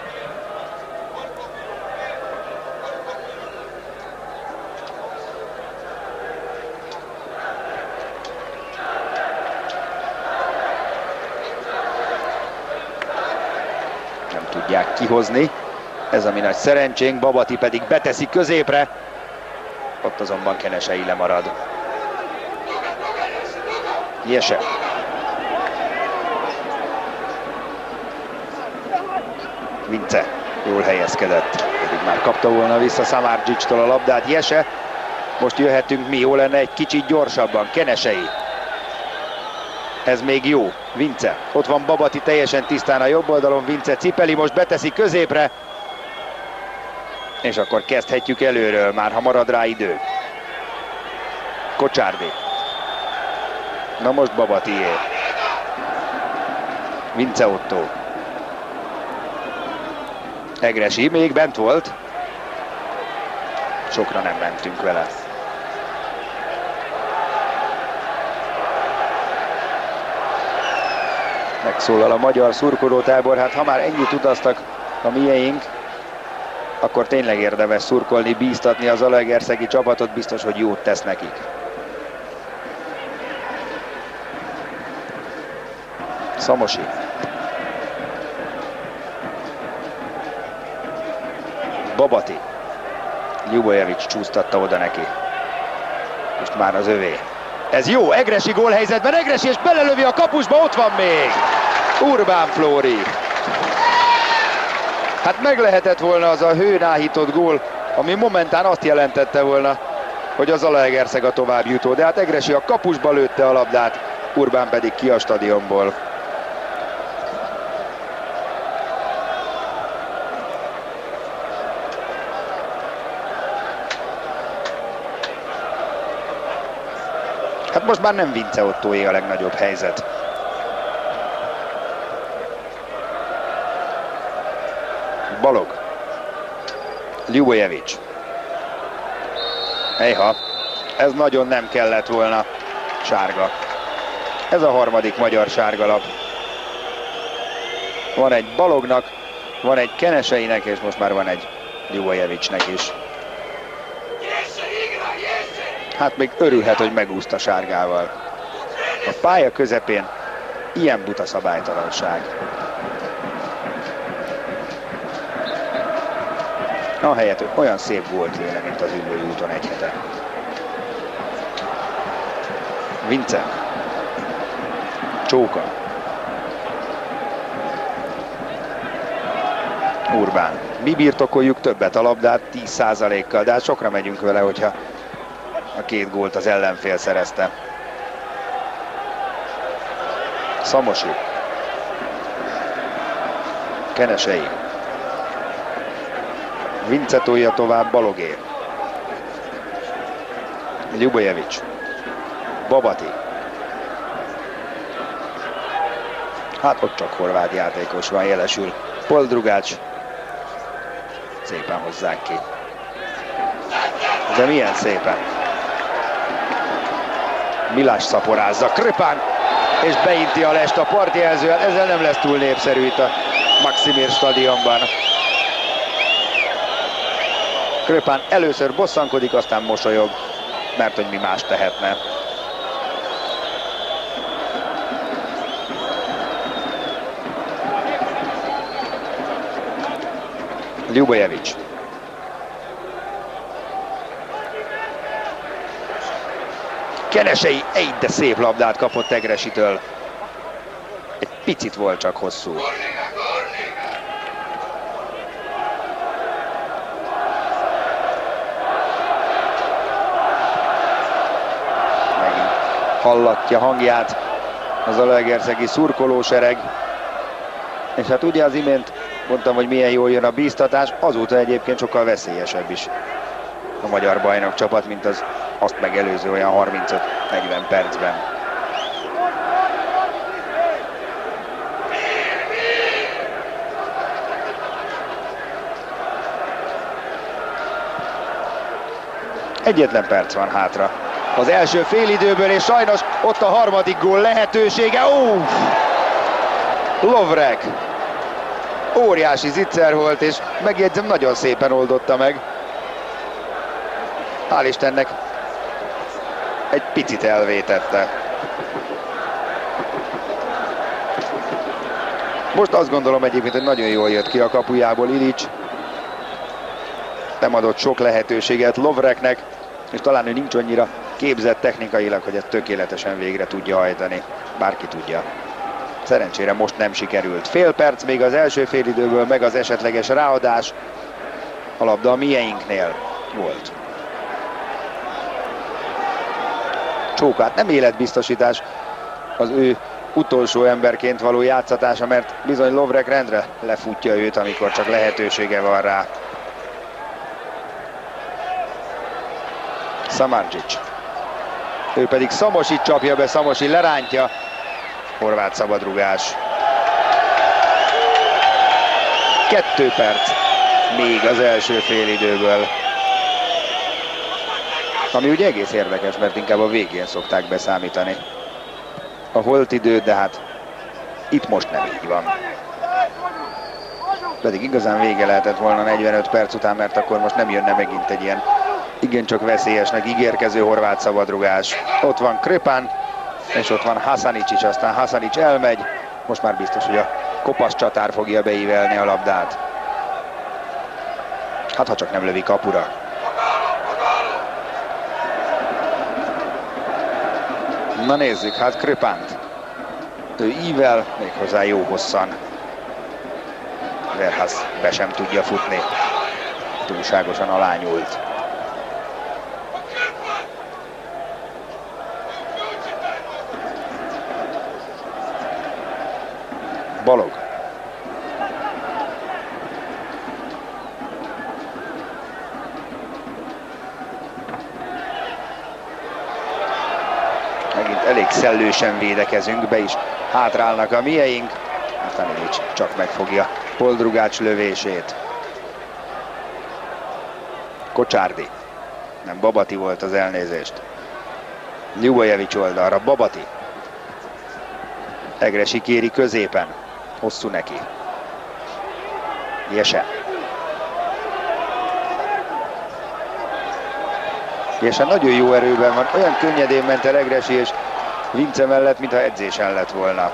Nem tudják kihozni. Ez a mi nagy szerencsénk, Babati pedig beteszi középre, ott azonban Kenesei lemarad. Jese. Vince jól helyezkedett, pedig már kapta volna vissza Samardžićtól a labdát. Jese, most jöhetünk mi, jó lenne egy kicsit gyorsabban. Kenesei. Ez még jó. Vince. Ott van Babati teljesen tisztán a jobb oldalon, Vince cipeli, most beteszi középre. És akkor kezdhetjük előről, már ha marad rá idő. Kocsárdi. Na most Babatié. Vince Otto. Egressy még bent volt. Sokra nem mentünk vele. Megszólal a magyar szurkolótábor, hát ha már ennyit utaztak a mieink, akkor tényleg érdemes szurkolni, bíztatni az zalaegerszegi csapatot, biztos, hogy jót tesz nekik. Szamosi. Babati. Ljubojevic csúsztatta oda neki. Most már az övé. Ez jó, Egressy gólhelyzetben, Egressy és belelövi a kapusba, ott van még! Urbán Flóri. Hát meg lehetett volna az a hőn áhított gól, ami momentán azt jelentette volna, hogy a Zalaegerszeg a továbbjutó. De hát Egressy a kapusba lőtte a labdát, Urbán pedig ki a stadionból. Hát most már nem Vince Ottóé a legnagyobb helyzet. Balog. Ljubojevic. Ejha, ez nagyon nem kellett volna. Sárga. Ez a harmadik magyar sárgalap. Van egy Balognak, van egy Keneseinek, és most már van egy Ljubojevicnek is. Hát még örülhet, hogy megúszta sárgával. A pálya közepén ilyen buta szabálytalanság. Ahelyett, hogy olyan szép gólt lőne, mint az Üllői úton egy hete. Vince. Csóka. Urbán. Mi birtokoljuk többet a labdát tíz százalékkal, de hát sokra megyünk vele, hogyha a két gólt az ellenfél szerezte. Szamosi. Kenesei. Vince tolja tovább, Balogé. Ljubojevic. Babati. Hát ott csak horvát játékos van, jelesül Poldrugács. Szépen hozzák ki. De milyen szépen. Milás szaporázza, Kripán, és beinti a lest a partjelzővel, ezzel nem lesz túl népszerű itt a Maximir stadionban. Kripán először bosszankodik, aztán mosolyog, mert hogy mi más tehetne. Ljubojevic. Kenesei, egy de szép labdát kapott Egressytől. Egy picit volt csak hosszú. Megint hallatja hangját az zalaegerszegi szurkolósereg. És hát ugye az imént mondtam, hogy milyen jól jön a bíztatás, azóta egyébként sokkal veszélyesebb is a magyar bajnok csapat, mint az azt megelőző olyan harmincöt-negyven percben. Egyetlen perc van hátra az első félidőből, és sajnos ott a harmadik gól lehetősége. Ó! Lovrek óriási zicser volt, és megjegyzem, nagyon szépen oldotta meg. Hál' Istennek egy picit elvétette. Most azt gondolom egyébként, hogy nagyon jól jött ki a kapujából Ilics. Nem adott sok lehetőséget Lovreknek, és talán ő nincs annyira képzett technikailag, hogy ezt tökéletesen végre tudja hajtani. Bárki tudja. Szerencsére most nem sikerült. Fél perc még az első félidőből, meg az esetleges ráadás. A labda a mieinknél volt. Csókát nem életbiztosítás az ő utolsó emberként való játszatása, mert bizony Lovrek rendre lefutja őt, amikor csak lehetősége van rá. Samardžić. Ő pedig Samosic csapja be, Samosi lerántja. Horvát szabadrugás. Kettő perc még az első félidőből. Ami ugye egész érdekes, mert inkább a végén szokták beszámítani a holtidő, de hát itt most nem így van. Pedig igazán vége lehetett volna negyvenöt perc után, mert akkor most nem jönne megint egy ilyen igencsak veszélyesnek ígérkező horvát szabadrugás. Ott van Krpan, és ott van Hasanic, aztán Hasanic elmegy. Most már biztos, hogy a kopasz csatár fogja beívelni a labdát. Hát ha csak nem lövi kapura. Na nézzük, hát Krpant. Ő ível, méghozzá jó hosszan. Verhasz be sem tudja futni. Túlságosan alányult. Balog. Megint elég szellősen védekezünk, be is hátrálnak a mieink. Aztán így csak megfogja Poldrugács lövését. Kocsárdi. Nem, Babati volt az, elnézést. Ljubojevic oldalra, Babati. Egresi kéri középen. Hosszú neki. Jese. Jese nagyon jó erőben van. Olyan könnyedén ment el Egresi és Vince mellett, mintha edzésen lett volna.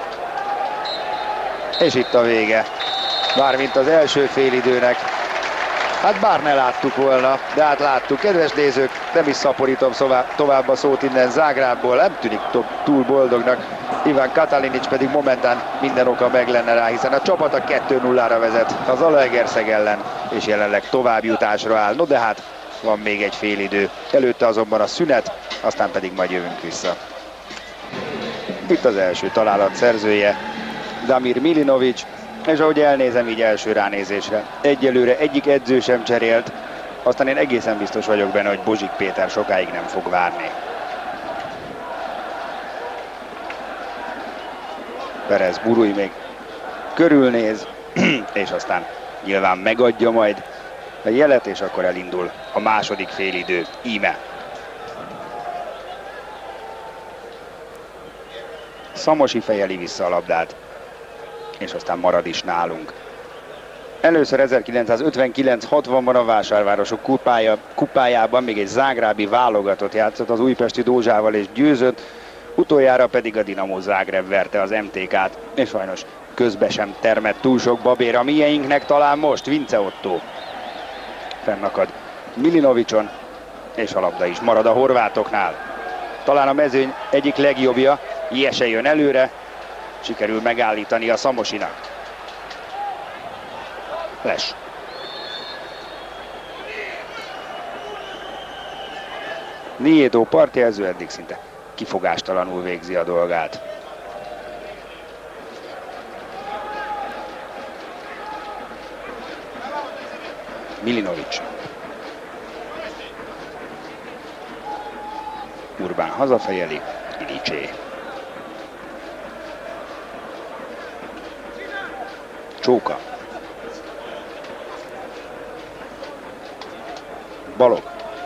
És itt a vége. Mármint az első félidőnek. Hát bár ne láttuk volna, de hát láttuk. Kedves nézők, nem is szaporítom tovább a szót innen Zágrábból. Nem tűnik túl boldognak. Ivan Katalinic pedig momentán minden oka meg lenne rá, hiszen a csapata kettő nullára vezet az Zalaegerszeg ellen, és jelenleg továbbjutásra áll. No de hát van még egy félidő. Előtte azonban a szünet, aztán pedig majd jövünk vissza. Itt az első találat szerzője, Damir Milinovic, és ahogy elnézem így első ránézésre, egyelőre egyik edző sem cserélt, aztán én egészen biztos vagyok benne, hogy Bozsik Péter sokáig nem fog várni. Perez Burui még körülnéz, és aztán nyilván megadja majd a jelet, és akkor elindul a második félidő. Íme. Samosi fejeli vissza a labdát, és aztán marad is nálunk. Először ezerkilencszázötvenkilenc hatvanban a Vásárvárosok kupája, kupájában még egy zágrábi válogatott játszott az újpesti Dózsával és győzött, utoljára pedig a Dinamo Zágráb verte az em té ká-t, és sajnos közbe sem termett túl sok babér a mieinknek, talán most Vince Otto fennakad Milinovicson, és a labda is marad a horvátoknál. Talán a mezőny egyik legjobbja, Jese jön előre, sikerül megállítani a Samosinak. Les. Nieto partjelző eddig szinte kifogástalanul végzi a dolgát. Milinovic. Urbán hazafejeli, Ilicsé. Csóka. Balog.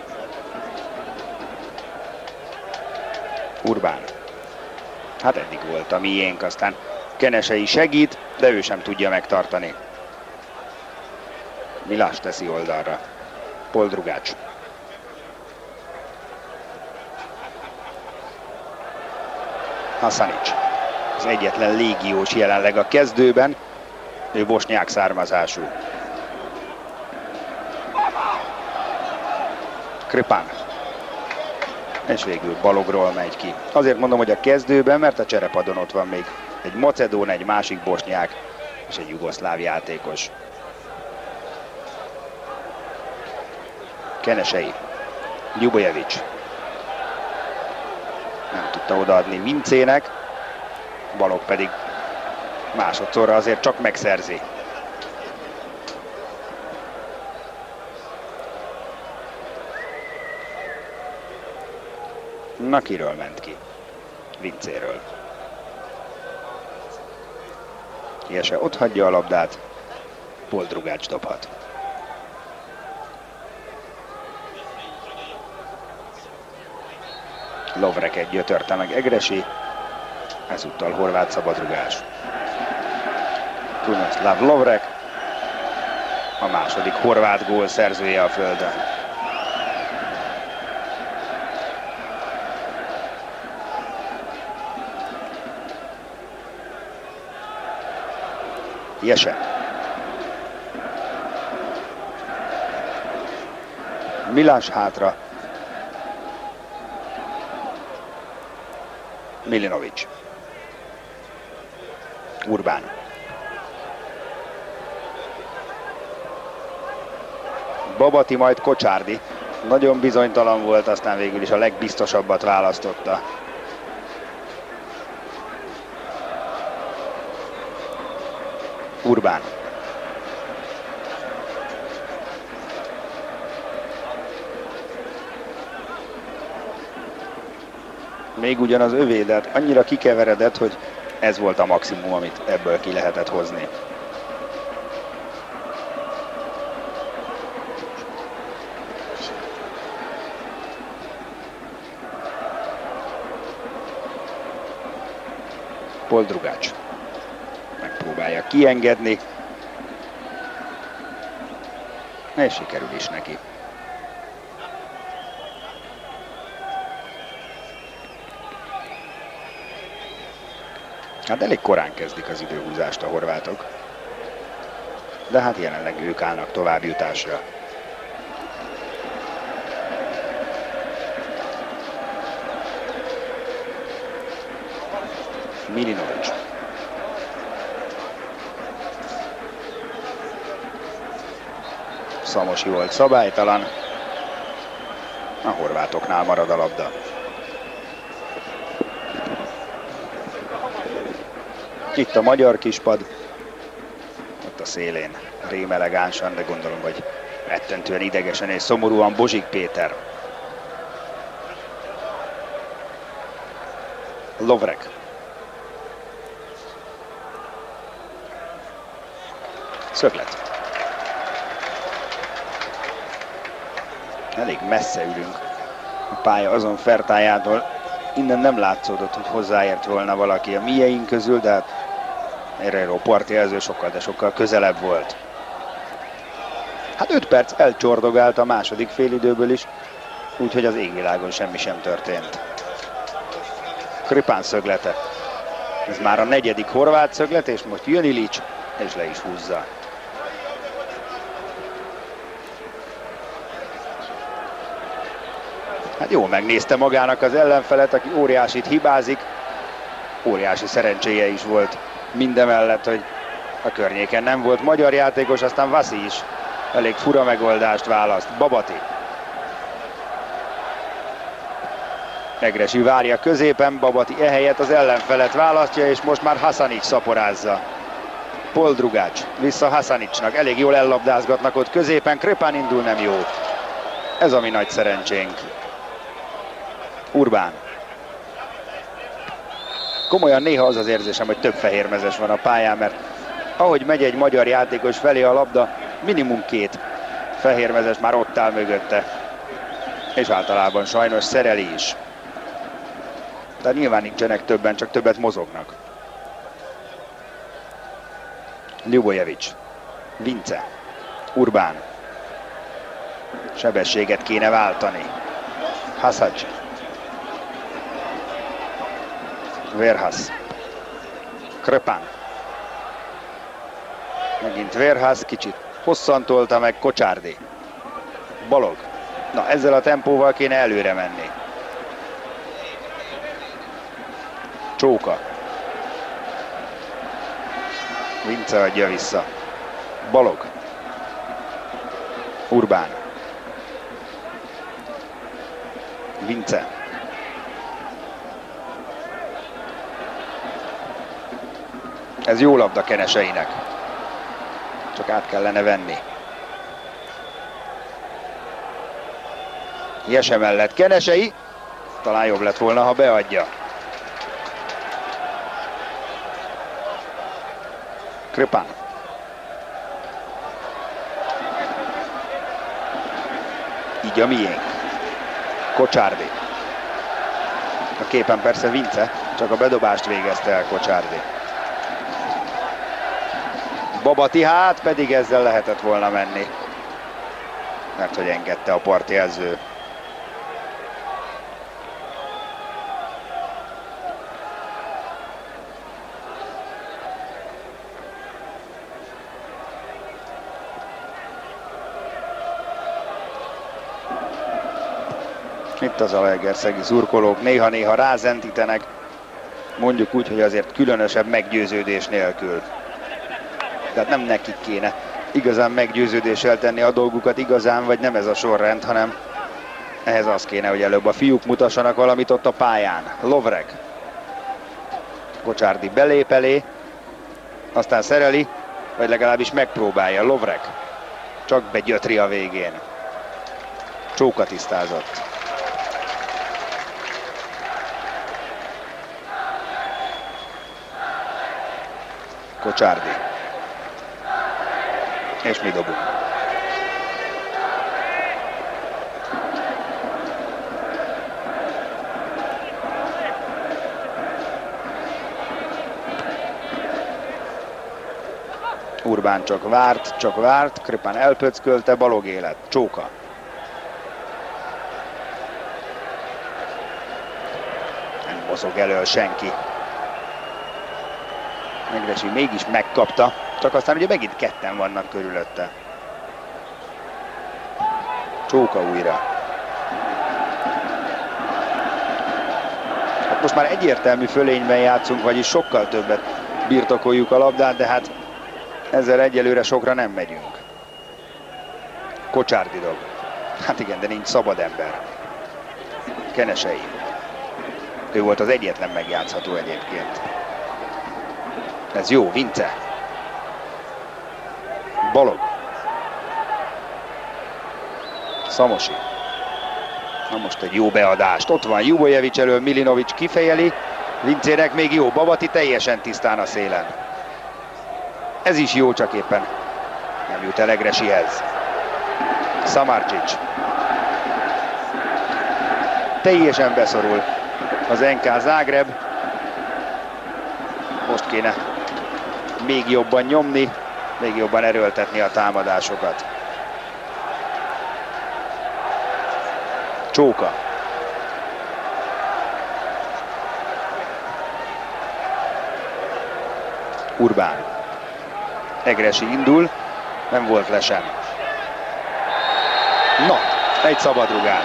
Urbán. Hát eddig volt a miénk, aztán Kenesei segít, de ő sem tudja megtartani. Milás teszi oldalra. Poldrugács. Hasanic. Az egyetlen légiós jelenleg a kezdőben. Ő bosnyák származású. Krpan. És végül Balogról megy ki. Azért mondom, hogy a kezdőben, mert a cserepadon ott van még egy macedón, egy másik bosnyák és egy jugoszláv játékos. Kenesei. Ljubojevic. Nem tudta odaadni Vincének. Balog pedig másodszorra azért csak megszerzi. Na, kiről ment ki? Vincéről. Jese ott hagyja a labdát, Poldrugács dobhat. Lovreket gyötörte meg Egressy, ezúttal horvát szabadrugás. Krunoslav Lovrek, a második horvát gól szerzője a földön. Jese. Milás hátra. Milinovic. Urbán. Babati, majd Kocsárdi. Nagyon bizonytalan volt, aztán végül is a legbiztosabbat választotta. Urbán. Még ugyanaz övé, de annyira kikeveredett, hogy ez volt a maximum, amit ebből ki lehetett hozni. Poldrugács megpróbálja kiengedni, és sikerül is neki. Hát elég korán kezdik az időhúzást a horvátok, de hát jelenleg ők állnak továbbjutásra. Milinovic. Szamosi volt szabálytalan, a horvátoknál marad a labda. Itt a magyar kispad, ott a szélén rém elegánsan, de gondolom, hogy rettentően idegesen és szomorúan Bozsik Péter. Lovrek. Szöglet. Elég messze ülünk a pálya azon fertájától. Innen nem látszódott, hogy hozzáért volna valaki a mieink közül, de hát Herrero partjelző sokkal, de sokkal közelebb volt. Hát öt perc elcsordogált a második félidőből is, úgyhogy az égvilágon semmi sem történt. Kripán szöglete. Ez már a negyedik horvát szöglet, és most jön Ilic, és le is húzza. Hát jól megnézte magának az ellenfelet, aki óriásit hibázik. Óriási szerencséje is volt mindemellett, hogy a környéken nem volt magyar játékos, aztán Vasi is elég fura megoldást választ. Babati. Egressy várja középen, Babati ehelyett az ellenfelet választja, és most már Hasanic szaporázza. Poldrugács vissza Hasanicnak, elég jól ellabdázgatnak ott középen, Krepán indul, nem jó. Ez a mi nagy szerencsénk. Urbán. Komolyan néha az az érzésem, hogy több fehérmezes van a pályán, mert ahogy megy egy magyar játékos felé a labda, minimum két fehérmezes már ott áll mögötte. És általában sajnos szereli is. De nyilván nincsenek többen, csak többet mozognak. Ljubojevic. Vince. Urbán. Sebességet kéne váltani. Hasac. Verhas. Krepán. Megint Verhas, kicsit hosszan tolta meg Kocsárdi. Balog. Na, ezzel a tempóval kéne előre menni. Csóka. Vince adja vissza. Balog. Urbán. Vince. Ez jó labda Keneseinek. Csak át kellene venni. Jese mellett Kenesei. Talán jobb lett volna, ha beadja. Krpan. Így a miénk. Kocsárdi. A képen persze Vince, csak a bedobást végezte el Kocsárdi. Babati hát pedig ezzel lehetett volna menni, mert hogy engedte a partjelző. Itt az zalaegerszegi szurkolók néha-néha rázentítenek, mondjuk úgy, hogy azért különösebb meggyőződés nélkül. Tehát nem nekik kéne igazán meggyőződéssel tenni a dolgukat igazán, vagy nem ez a sorrend, hanem ehhez az kéne, hogy előbb a fiúk mutassanak valamit ott a pályán. Lovreg. Kocsárdi belép elé, aztán szereli, vagy legalábbis megpróbálja. Lovreg csak begyötri a végén. Csóka tisztázott. Kocsárdi. És mi dobunk. Urbán csak várt, csak várt, Krpan elpöckölte, Balog élet. Csóka. Nem mozog elől senki. Egressy mégis megkapta, csak aztán ugye megint ketten vannak körülötte. Csóka újra. Hát most már egyértelmű fölényben játszunk, vagyis sokkal többet birtokoljuk a labdát, de hát ezzel egyelőre sokra nem megyünk. Kocsárdi dob. Hát igen, de nincs szabad ember. Kenesei. Ő volt az egyetlen megjátszható egyébként. Ez jó, Vince. Balog. Szamosi. Na most egy jó beadást. Ott van Ljubojevic elől, Milinovic kifejeli. Vincének még jó, Babati teljesen tisztán a szélen. Ez is jó, csak éppen nem jut el Egressyhez. Samardžić. Teljesen beszorul az en ká Zágráb. Most kéne még jobban nyomni, még jobban erőltetni a támadásokat. Csóka. Urbán. Egressy indul, nem volt le sem. Na, egy szabadrugás.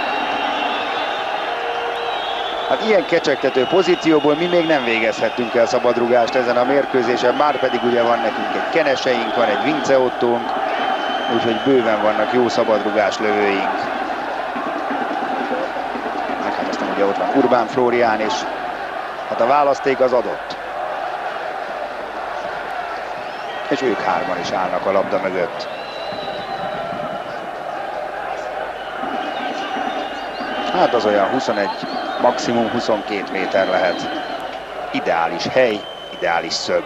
Hát ilyen kecsegtető pozícióból mi még nem végezhettünk el szabadrugást ezen a mérkőzésen, már pedig ugye van nekünk egy Keneseink, van egy Vince Ottónk, úgyhogy bőven vannak jó szabadrugás lövőink. Meg hát aztán ugye ott van Urbán Flórián is, hát a választék az adott. És ők hárman is állnak a labda mögött. Hát az olyan huszonegy, maximum huszonkét méter lehet. Ideális hely, ideális szög.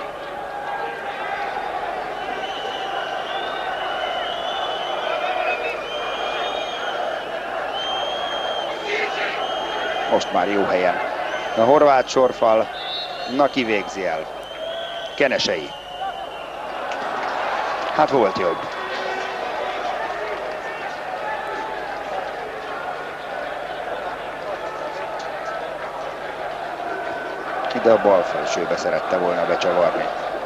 Most már jó helyen. A horvát sorfal, na ki végzi el? Kenesei. Hát volt jobb. Ide a bal felsőbe szerette volna becsavarni.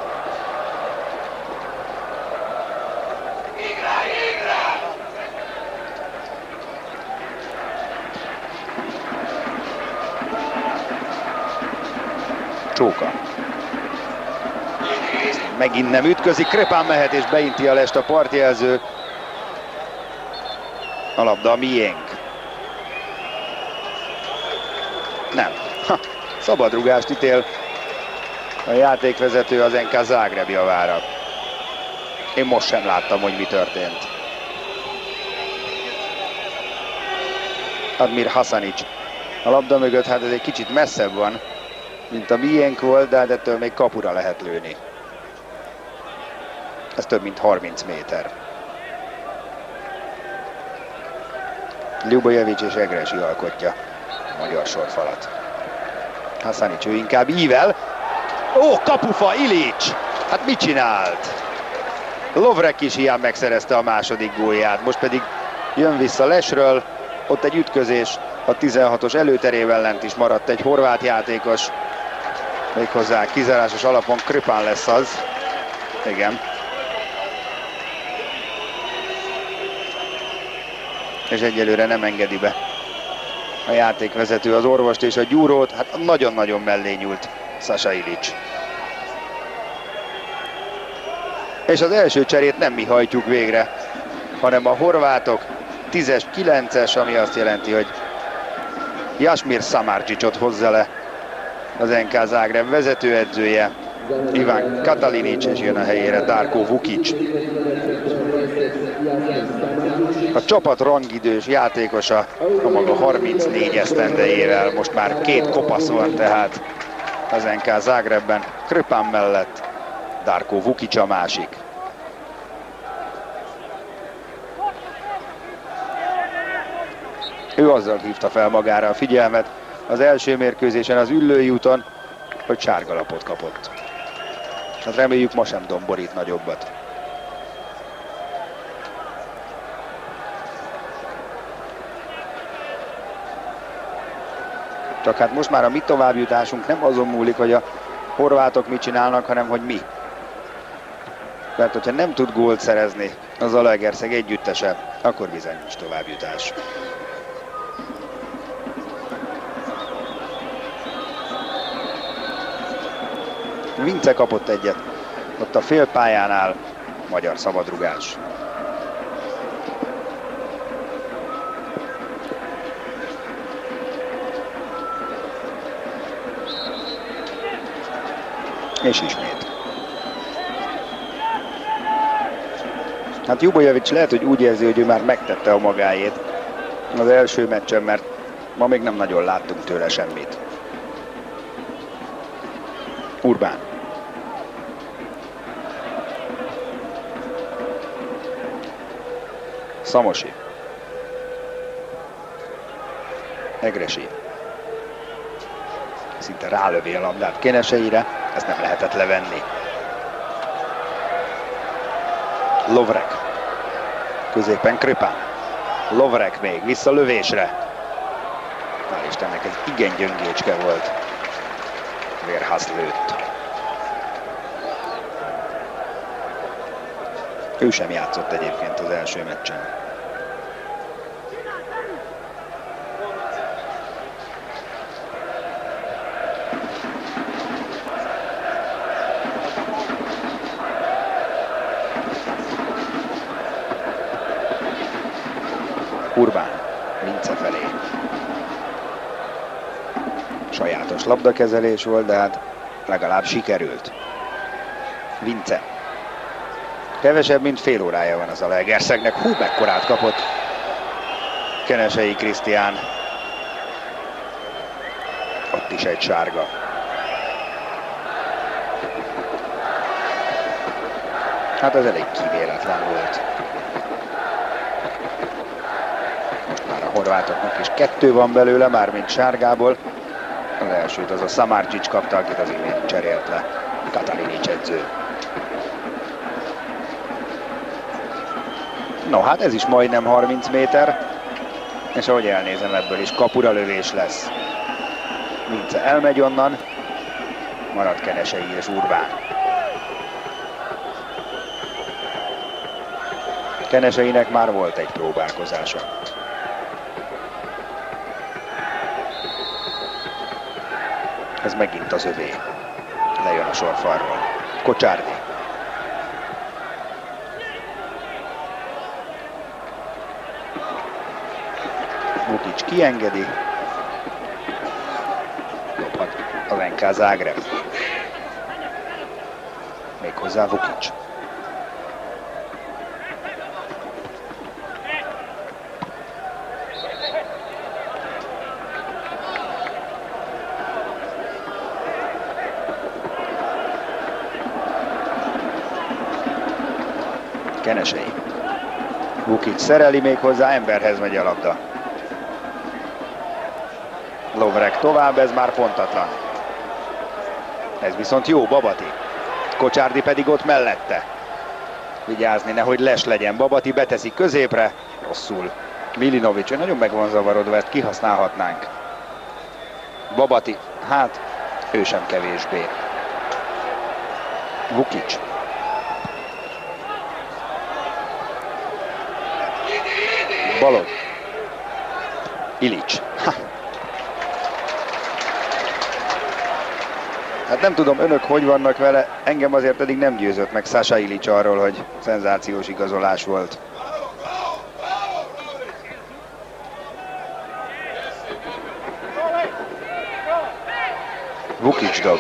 Csóka. Megint nem ütközik, Krpan mehet és beinti a lest a partjelző. A labda a miénk. Nem. Ha, szabadrugást ítél a játékvezető az en ká Zágráb javára. Én most sem láttam, hogy mi történt. Admir Hasanic A labda mögött, hát ez egy kicsit messzebb van, mint a miénk volt, de hát ettől még kapura lehet lőni. Ez több mint harminc méter. Ljubojevic és Egresi alkotja a magyar sorfalat. Hasanic ő inkább ível. Ó, kapufa, Ilic! Hát mit csinált? Lovrek is hiány megszerezte a második gólját, most pedig jön vissza Lesről, ott egy ütközés, a tizenhatos előterével lent is maradt egy horvát játékos, méghozzá kizárásos alapon Krpan lesz az. Igen. És egyelőre nem engedi be a játékvezető az orvost és a gyúrót, hát nagyon-nagyon mellé nyúlt Sasa Ilic. És az első cserét nem mi hajtjuk végre, hanem a horvátok, tízes, kilences, ami azt jelenti, hogy Jasmir Samardžićot hozza le az en ká Zágráb vezetőedzője, Ivan Katalinic, és jön a helyére Darko Vukic. A csapat rangidős játékosa a maga harmincnégy esztendejével, most már két kopasz van tehát az en ká Zágrábben, Krpan mellett, Darko Vukic a másik. Ő azzal hívta fel magára a figyelmet az első mérkőzésen az Üllői úton, hogy sárgalapot kapott. Hát reméljük, ma sem domborít nagyobbat. Csak hát most már a mi továbbjutásunk nem azon múlik, hogy a horvátok mit csinálnak, hanem hogy mi. Mert hogyha nem tud gólt szerezni az Zalaegerszeg együttese, akkor bizony nincs továbbjutás. Vince kapott egyet ott a félpályánál, magyar szabadrugás. És ismét. Hát Ljubojevic lehet, hogy úgy érzi, hogy ő már megtette a magáét az első meccsen, mert ma még nem nagyon láttunk tőle semmit. Urbán. Szamosi. Egresi. Szinte rálövi a labdát Keneseire, ezt nem lehetett levenni. Lovrek. Középen Krpan. Lovrek még, vissza lövésre. Hál' Istennek ez igen gyöngécske volt. Vérház lőtt. Ő sem játszott egyébként az első meccsen. Urbán, Vince felé. Sajátos labdakezelés volt, de hát legalább sikerült. Vince. Kevesebb, mint fél órája van az Zalaegerszegnek. Hú, mekkorát kapott Kenesei Krisztián. Ott is egy sárga. Hát ez elég kivéletlen volt. Most már a horvátoknak is kettő van belőle, mármint sárgából. Az elsőt az a Samardžić kapta, akit az imént cserélt le Katalinic edző. No, hát ez is majdnem harminc méter, és ahogy elnézem, ebből is kapura lövés lesz. Vince elmegy onnan, marad Kenesei és Urbán. Keneseinek már volt egy próbálkozása. Ez megint az övé. Lejön a sorfalról. Kocsárdi. Vukic kiengedi. Dobhat az en ká Zágráb. Méghozzá Vukic. Kenesei. Vukic szereli, még hozzá emberhez megy a labda. Lovrek tovább, ez már pontatlan. Ez viszont jó, Babati. Kocsárdi pedig ott mellette. Vigyázni, nehogy les legyen. Babati beteszi középre, rosszul. Milinovic, ő nagyon meg van zavarodva, ezt kihasználhatnánk. Babati, hát ő sem kevésbé. Vukic. Balog. Ilic. Ha. Hát nem tudom, önök hogy vannak vele, engem azért pedig nem győzött meg Sasa Ilic arról, hogy szenzációs igazolás volt. Vukic dob.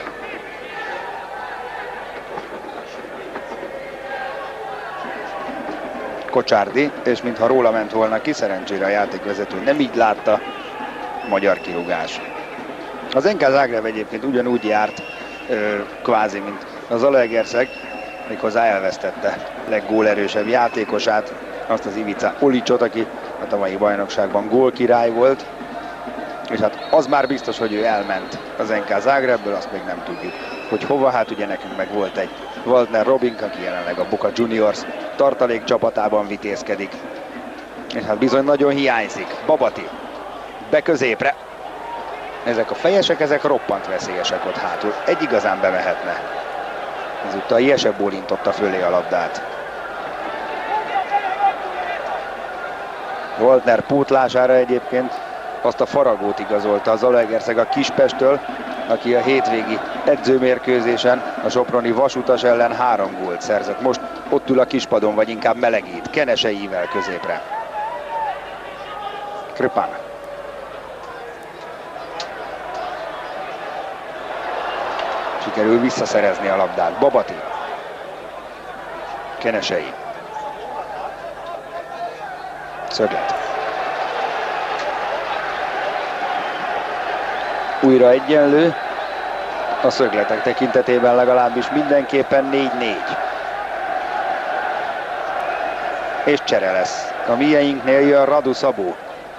Kocsárdi, és mintha róla ment volna ki, szerencsére a játékvezető nem így látta, magyar kirúgás. Az en ká Zágráb egyébként ugyanúgy járt, ö, kvázi, mint az Zalaegerszeg, méghozzá elvesztette leggólerősebb játékosát, azt az Ivica Olicot, aki a tavalyi bajnokságban gólkirály volt, és hát az már biztos, hogy ő elment az en ká Zágrábből, azt még nem tudjuk, hogy hova. Hát ugye nekünk meg volt egy Waltner Robink, aki jelenleg a Boca Juniors tartalék csapatában vitézkedik, és hát bizony nagyon hiányzik. Babati be középre. Ezek a fejesek, ezek roppant veszélyesek ott hátul. Egy igazán bemehetne. Ezúttal Jese bólintotta fölé a labdát. Waltner pótlására egyébként azt a Faragót igazolta a Zalaegerszeg a Kispesttől, aki a hétvégi edzőmérkőzésen a soproni Vasutas ellen három gólt szerzett. Most ott ül a kispadon, vagy inkább melegít. Keneseivel középre. Krpan. Sikerül visszaszerezni a labdát. Babati. Kenesei. Szöglet. Újra egyenlő. A szögletek tekintetében legalábbis mindenképpen négy négy. És csere lesz. A mieinknél jön Radu Szabó.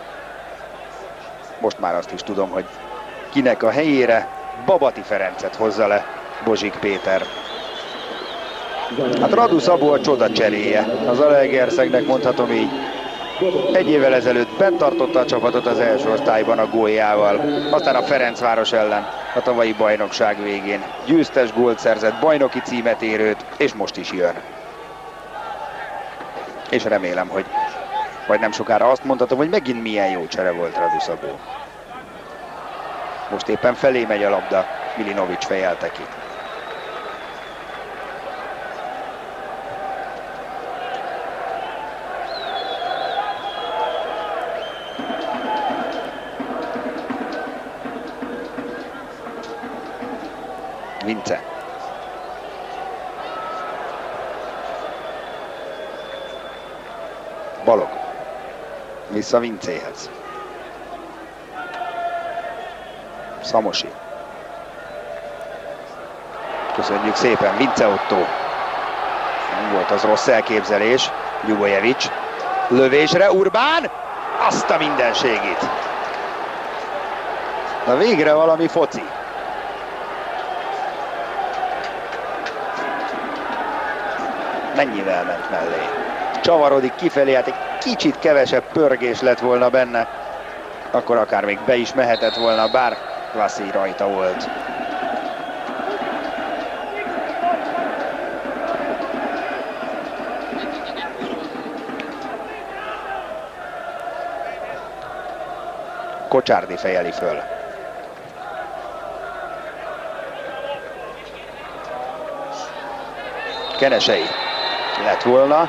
Most már azt is tudom, hogy kinek a helyére Babati Ferencet hozza le Bozsik Péter. Hát Radu Szabó a csoda cseréje. Az Zalaegerszegnek mondhatom így. Egy évvel ezelőtt bent tartotta a csapatot az első osztályban a góljával. Aztán a Ferencváros ellen a tavalyi bajnokság végén győztes gólt szerzett, bajnoki címet érőt, és most is jön. És remélem, hogy majd nem sokára azt mondhatom, hogy megint milyen jó csere volt Radu Szabó. Most éppen felé megy a labda, Milinovic fejelte ki. Vince. Balog. Vissza Vincéhez. Szamosi. Köszönjük szépen, Vince Otto. Nem volt az rossz elképzelés. Ljubojevic. Lövésre Urbán. Azt a mindenségét. Na végre valami foci. Mennyivel ment mellé. Csavarodik kifelé, hát egy kicsit kevesebb pörgés lett volna benne. Akkor akár még be is mehetett volna, bár Vassi rajta volt. Kocsárdi fejeli föl. Kenesei. Lett volna.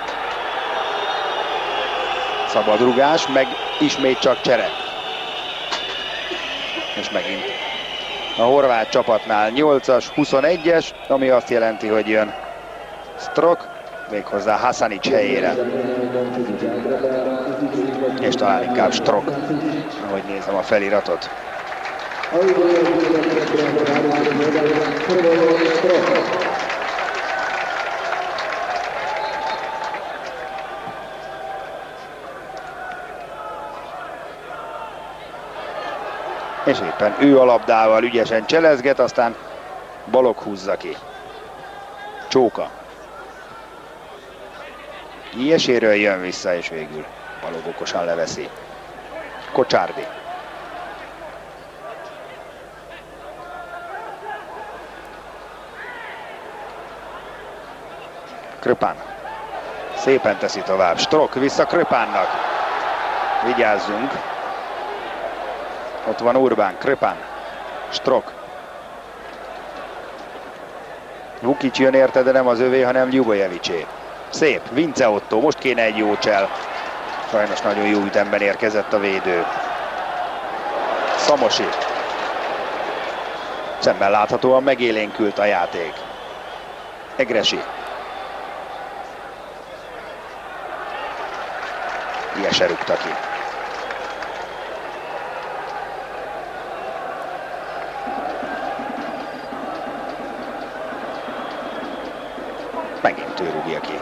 Szabadrugás, meg ismét csak csere. És megint a horvát csapatnál nyolcas, huszonegyes, ami azt jelenti, hogy jön Strok, méghozzá Hasanic helyére. És talán inkább Strok, ahogy nézem a feliratot. És éppen ő a labdával ügyesen cselezget, aztán Balogh húzza ki. Csóka. Ilyeséről jön vissza, és végül Balogh okosan leveszi. Kocsárdi. Kröpán. Szépen teszi tovább. Strok vissza Kröpánnak. Vigyázzunk. Ott van Urbán, Kröpán. Strok. Vukic jön érte, de nem az övé, hanem Ljubojevicsé. Szép, Vince Otto, most kéne egy jó csel. Sajnos nagyon jó ütemben érkezett a védő. Szamosi. Szemben láthatóan megélénkült a játék. Egresi. Ilyen se rúgta ki. Megint ő rúgja ki.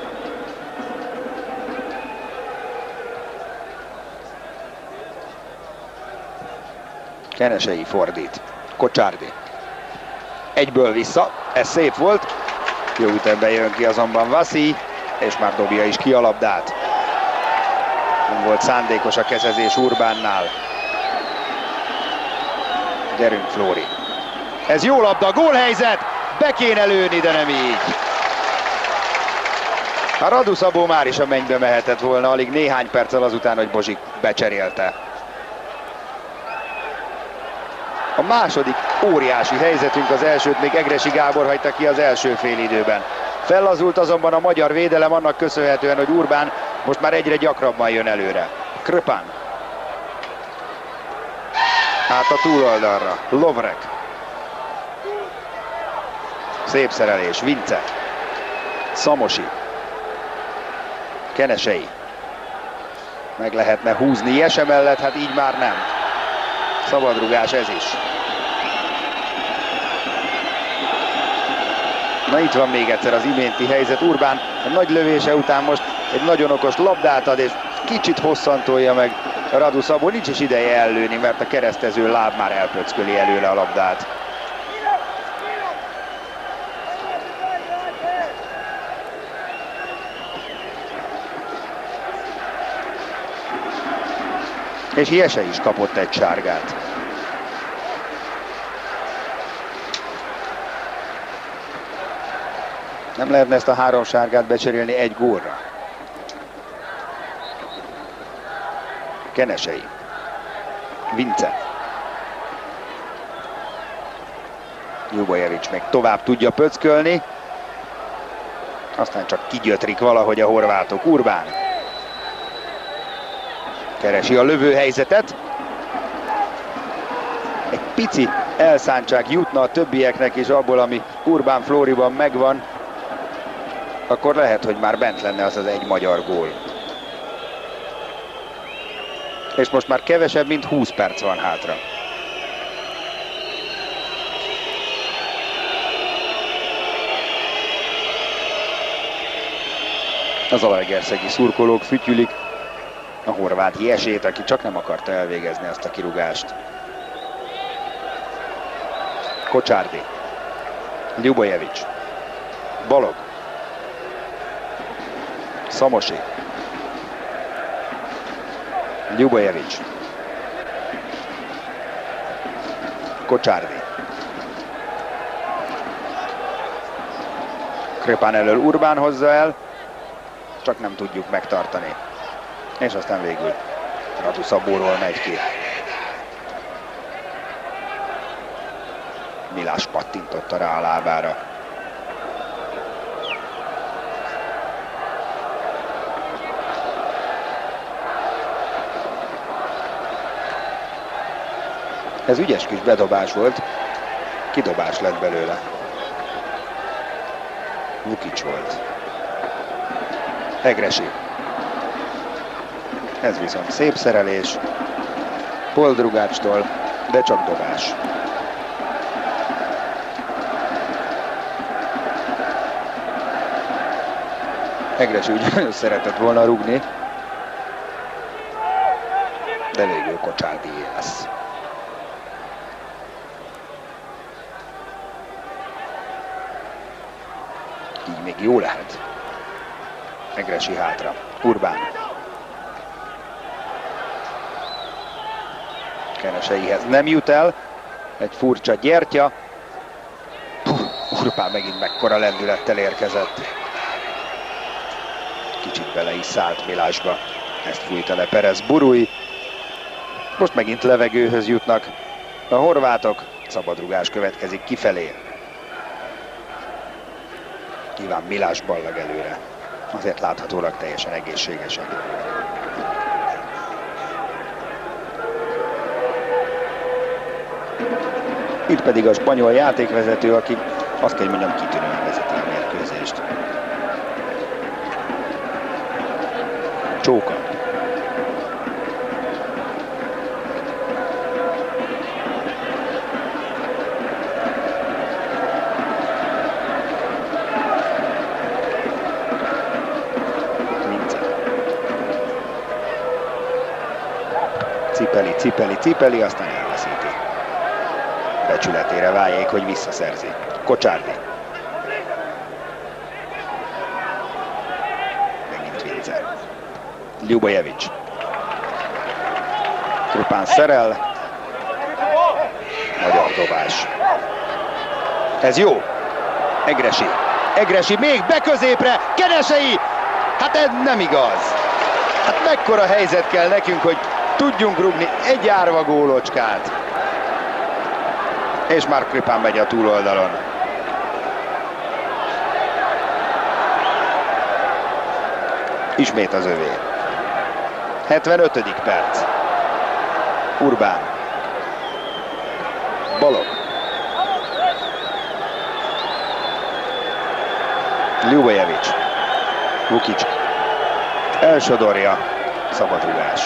Kenesei fordít. Kocsárdi. Egyből vissza. Ez szép volt. Jó ütemben jön ki azonban Vaszi, és már dobja is ki a labdát. Nem volt szándékos a kezezés Urbánnál. Gyerünk, Flóri. Ez jó labda, gólhelyzet! Be kéne lőni, de nem így. A Radu Szabó már is a mennybe mehetett volna, alig néhány perccel azután, hogy Bozsik becserélte. A második óriási helyzetünk, az elsőt még Egresi Gábor hagyta ki az első félidőben. Fellazult azonban a magyar védelem annak köszönhetően, hogy Urbán most már egyre gyakrabban jön előre. Kröpán. Hát a túloldalra. Lovrek. Szép szerelés. Vince. Szamosi. Kenesei. Meg lehetne húzni Jese mellett, hát így már nem. Szabadrugás ez is. Na itt van még egyszer az iménti helyzet. Urbán a nagy lövése után most egy nagyon okos labdát ad, és kicsit hosszantolja meg Radu Szabó. Nincs is ideje ellőni, mert a keresztező láb már elpöcköli előle a labdát. És Jese is kapott egy sárgát. Nem lehetne ezt a három sárgát becserélni egy gólra. Kenesei. Vince. Ljubojevic még tovább tudja pöckölni. Aztán csak kigyötrik valahogy a horvátok. Urbán. Keresi a lövőhelyzetet. Egy pici elszántság jutna a többieknek is abból, ami Urbán Flóriban megvan, akkor lehet, hogy már bent lenne az az egy magyar gól. És most már kevesebb, mint húsz perc van hátra. Az zalaegerszegi szurkolók fütyülik a horvát Jesét, aki csak nem akarta elvégezni ezt a kirúgást. Kocsárdi. Ljubojevic. Balogh. Szamosi. Ljubojevic. Kocsárdi. Kröpán elől Urbán hozza el, csak nem tudjuk megtartani. És aztán végül Radu Szabóról megy ki. Milás pattintotta rá a lábára. Ez ügyes kis bedobás volt, kidobás lett belőle. Vukic volt. Egresi. Ez viszont szép szerelés. Poldrugácstól, de csak dobás. Egresi úgy nagyon szeretett volna rúgni, de végül Kocsárdié lesz. még jó lehet. Egressy hátra. Urbán. Keneseihez nem jut el. Egy furcsa gyertya. Puh, Urbán megint mekkora lendülettel érkezett. Kicsit bele is szállt Milásba. Ezt fújta le Perez Burui. Most megint levegőhöz jutnak a horvátok. Szabadrugás következik kifelé. Kíván Milás ballag előre. Azért láthatólag teljesen egészségesen. Itt pedig a spanyol játékvezető, aki azt kell, hogy mondjam, kitűnően vezeti a mérkőzést. Csóka. Cipeli, cipeli, cipeli, aztán elveszíti. Becsületére váljék, hogy visszaszerzi. Kocsárdi. Megint Vince. Ljubojevic. Krupán szerel. Magyar dobás. Ez jó. Egressy. Egressy még beközépre. Kenesei. Hát ez nem igaz. Hát mekkora helyzet kell nekünk, hogy tudjunk rúgni egy árva gólocskát. És már Kripán megy a túloldalon. Ismét az övé. hetvenötödik perc. Urbán. Balog. Ljubojevic. Vukic. Elsodorja. Szabadrugás.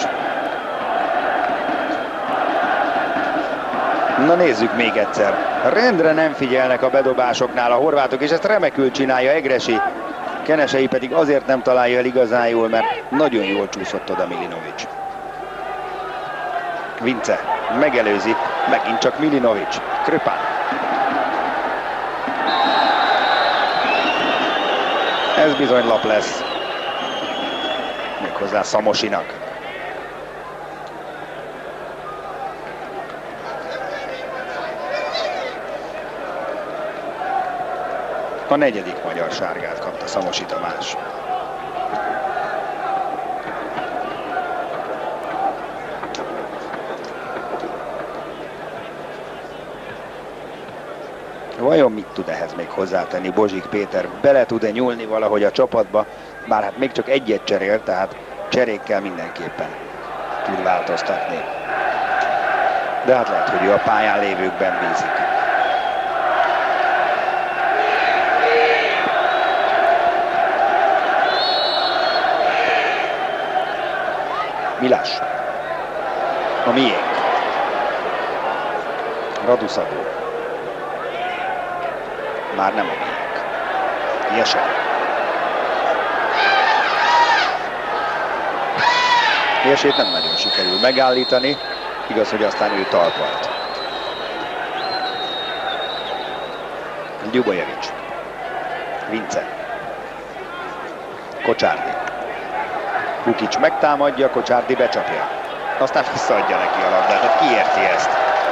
Na nézzük még egyszer. Rendre nem figyelnek a bedobásoknál a horvátok, és ezt remekül csinálja Egressy. Kenesei pedig azért nem találja el igazán jól, mert nagyon jól csúszott oda Milinovic. Vince megelőzi, megint csak Milinovic. Kripán. Ez bizony lap lesz. Méghozzá Szamosinak. A negyedik magyar sárgát kapta Szamosi Tamás. Vajon mit tud ehhez még hozzátenni Bozsik Péter? Bele tud-e nyúlni valahogy a csapatba? Bár hát még csak egyet cserél, tehát cserékkel mindenképpen tud változtatni. De hát lehet, hogy ő a pályán lévőkben bízik. Milás. A miénk. Radu Szabó. Már nem a miénk. Ilyesen. Ilyesét nem nagyon sikerül megállítani. Igaz, hogy aztán ő talpalt. Ljubojevic. Vince. Kocsárdi. Vukic megtámadja, Kocsárdi becsapja. Aztán visszaadja neki a labdát, hát ki érti ezt?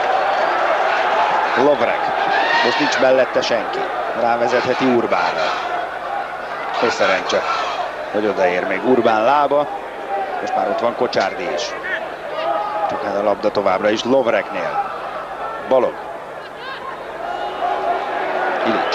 Lovrek. Most nincs mellette senki. Rávezetheti Urbánra. És szerencse, hogy odaér még Urbán lába. Most már ott van Kocsárdi is. Csak ez a labda továbbra is Lovreknél. Balog. Ilics.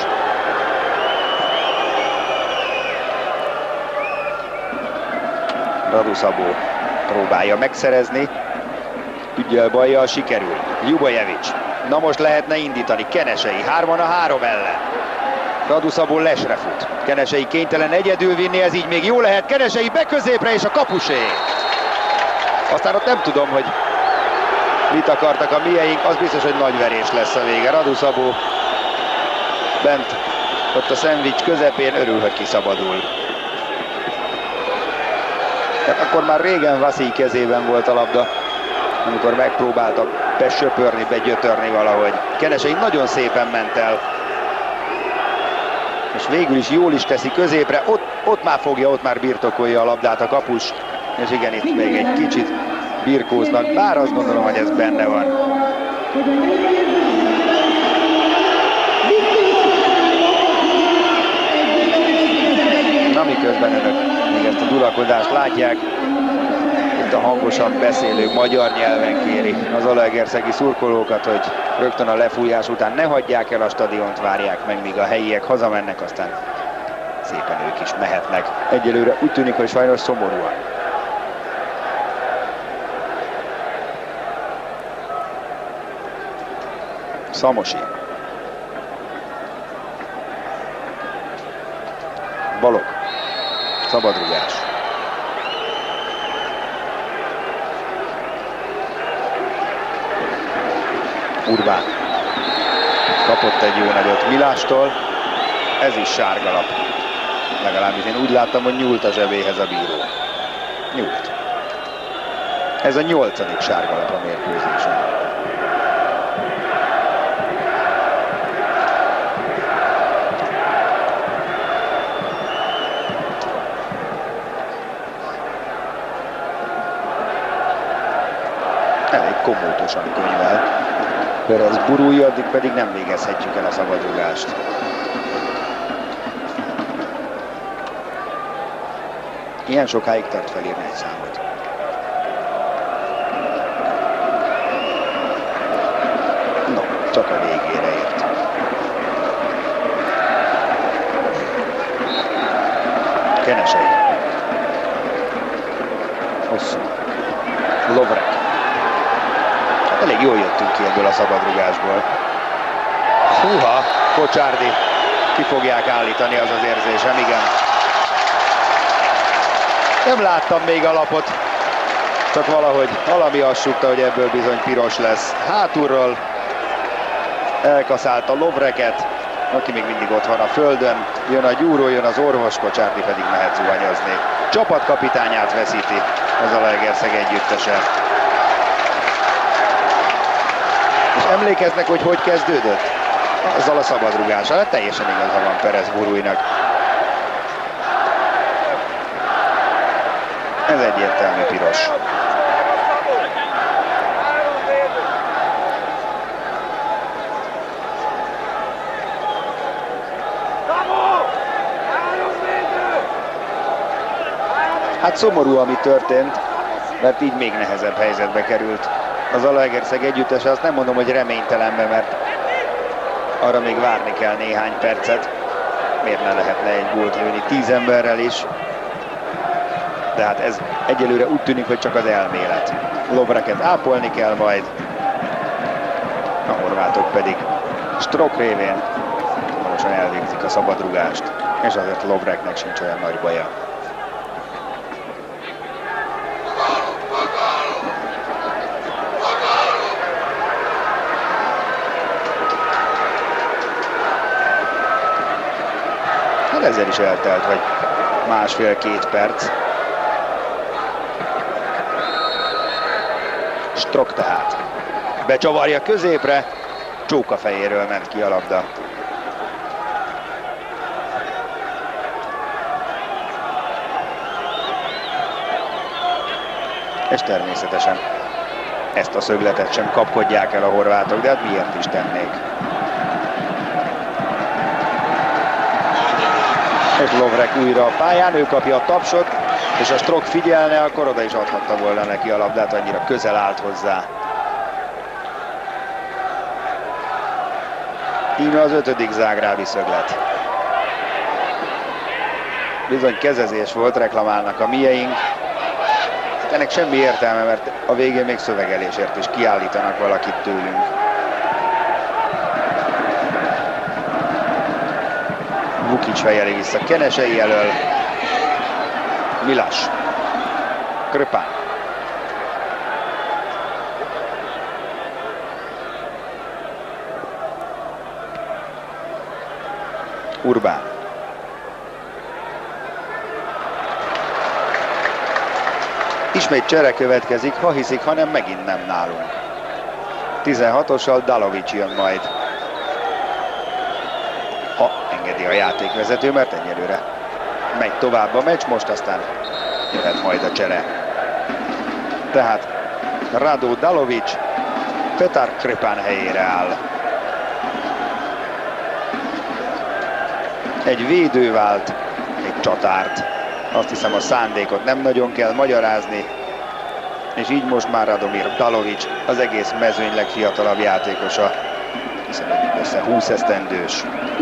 Radu Szabó próbálja megszerezni. Üggyel bajjal sikerül. Ljubojevic. Na most lehetne indítani. Kenesei. Hárman a három ellen. Radu Szabó lesre fut. Kenesei kénytelen egyedül vinni, ez így még jó lehet. Kenesei beközépre és a kapusé. Aztán ott nem tudom, hogy mit akartak a mieink. Az biztos, hogy nagy verés lesz a vége. Radu Szabó bent ott a szendvics közepén örül, hogy kiszabadul. Akkor már régen Vaszij kezében volt a labda, amikor megpróbálta besöpörni, begyötörni valahogy. Kenesei nagyon szépen ment el. És végül is jól is teszi középre, ott, ott már fogja, ott már birtokolja a labdát a kapus. És igen, itt még egy kicsit birkóznak, bár azt gondolom, hogy ez benne van. Na, miközben önök még ezt a durakodást látják, itt a hangosan beszélő magyar nyelven kéri az zalaegerszegi szurkolókat, hogy rögtön a lefújás után ne hagyják el a stadiont, várják meg, míg a helyiek hazamennek, aztán szépen ők is mehetnek. Egyelőre úgy tűnik, hogy sajnos szomorúan. Szamosi. Balog. Szabadrugás. Urbán. Kapott egy jó nagyot Milástól. Ez is sárgalap. Legalábbis én úgy láttam, hogy nyúlt a zsebéhez a bíró. Nyúlt. Ez a nyolcadik sárgalap a mérkőzésen. Elég komótosan könyvel Perez Burui, addig pedig nem végezhetjük el a szabadrugást. Ilyen sokáig tart felírni egy számot. No, csak a végére ért. Kenesei. Hosszú. Lovrek. Elég jól jöttünk ki ebből a szabadrugásból. Húha, Kocsárdi, ki fogják állítani, az az érzésem, igen. Nem láttam még a lapot, csak valahogy valami azt súgta, hogy ebből bizony piros lesz. Hátulról elkaszálta Lovreket, aki még mindig ott van a földön. Jön a gyúró, jön az orvos, Kocsárdi pedig mehet zuhanyozni. Csapatkapitányát veszíti az Zalaegerszeg együttese. És emlékeznek, hogy hogy kezdődött? Azzal a szabadrugással. Hát teljesen igaza van Perez Buruinak. Ez egyértelmű piros. Hát szomorú, ami történt, mert így még nehezebb helyzetbe került az Zalaegerszeg együttese. Azt nem mondom, hogy reménytelenbe, mert arra még várni kell néhány percet. Miért ne lehetne egy gólt lőni tíz emberrel is? De hát ez egyelőre úgy tűnik, hogy csak az elmélet. Lovreket ápolni kell majd. A horvátok pedig Strok révén hamarosan elvégzik a szabadrugást. És azért Lovreknek sincs olyan nagy baja. Hát ezzel is eltelt, vagy másfél-két perc. Strok tehát becsavarja középre, Csóka fejéről ment ki a labda. És természetesen ezt a szögletet sem kapkodják el a horvátok, de hát miért is tennék. És Lovrek újra a pályán, ő kapja a tapsot, és a Strok figyelne, akkor oda is adhatta volna neki a labdát, annyira közel állt hozzá. Íme az ötödik zágrábi szöglet. Bizony kezezés volt, reklamálnak a mieink. Hát ennek semmi értelme, mert a végén még szövegelésért is kiállítanak valakit tőlünk. Vukic fejeli vissza Kenesei elől. Milas. Krpán. Urbán. Ismét csere következik, ha hiszik, hanem megint nem nálunk. tizenhatossal Dalovic jön majd. Ha engedi engedi a játékvezető, mert egyelőre megy tovább a meccs, most aztán jöhet majd a csere. Tehát Rado Dalovic Petar Krpan helyére áll. Egy védő vált egy csatárt. Azt hiszem, a szándékot nem nagyon kell magyarázni, és így most már Radomir Dalovic az egész mezőny legfiatalabb játékosa, hiszen össze húsz esztendős.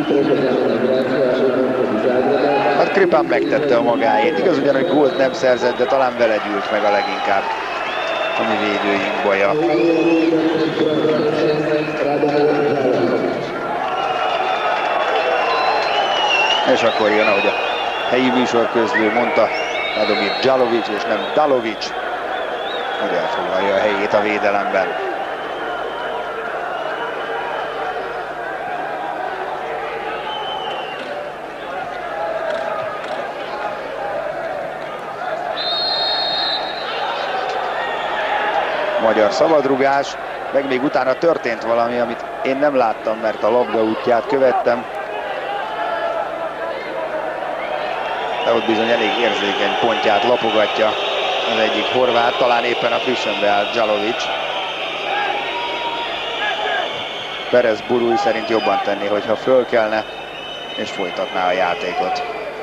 Hát Krpan megtette a magáét. Igaz ugyan, hogy gólt nem szerzett, de talán vele gyűlt meg a leginkább a mi védőink baja. És akkor jön, ahogy a helyi műsorközlő mondta, Radomir Djalovic és nem Dalovic, hogy elfoglalja a helyét a védelemben. Magyar szabadrugás, meg még utána történt valami, amit én nem láttam, mert a labda útját követtem. De ott bizony elég érzékeny pontját lapogatja az egyik horvát, talán éppen a frissen beállt Djalovic. Perez Burui szerint jobban tenni, hogyha fölkelne és folytatná a játékot.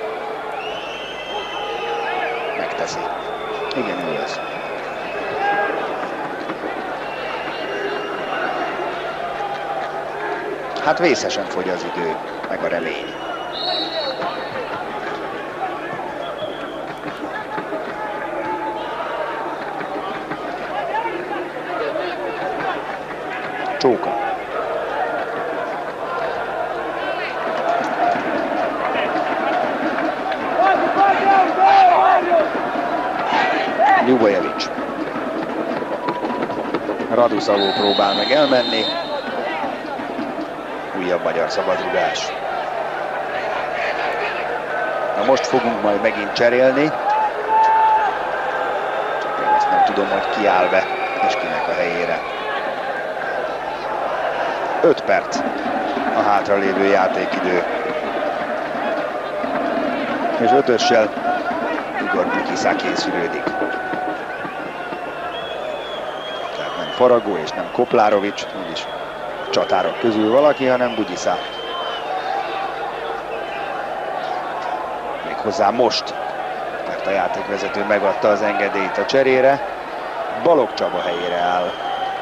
Megteszi. Igen, ő lesz. Hát vészesen fogy az idő, meg a remény. Csóka. Ljubojevic. Radusavó próbál meg elmenni. Újabb magyar szabadrugás. Na most fogunk majd megint cserélni. Csak én azt nem tudom, hogy ki áll be, és kinek a helyére. öt perc a hátralévő játékidő. És ötössel Igor Bukisa készülődik. Tehát nem Faragó és nem Koplárovics, úgyis csatárok közül valaki, hanem Bukisa. Méghozzá most, mert a játékvezető megadta az engedélyt a cserére. Balogh Csaba helyére áll.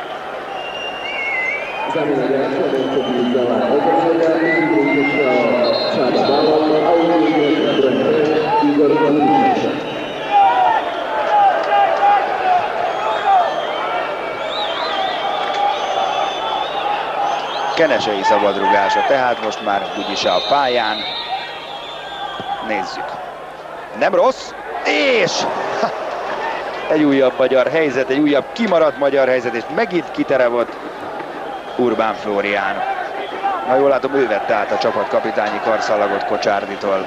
Kenesei szabadrugása, tehát most már Bukisa a pályán. Nézzük. Nem rossz, és egy újabb magyar helyzet, egy újabb kimaradt magyar helyzet, és megint kiterevott Urbán Flórián. Na jól látom, ő vette át a csapatkapitányi karszalagot Kocsárditól.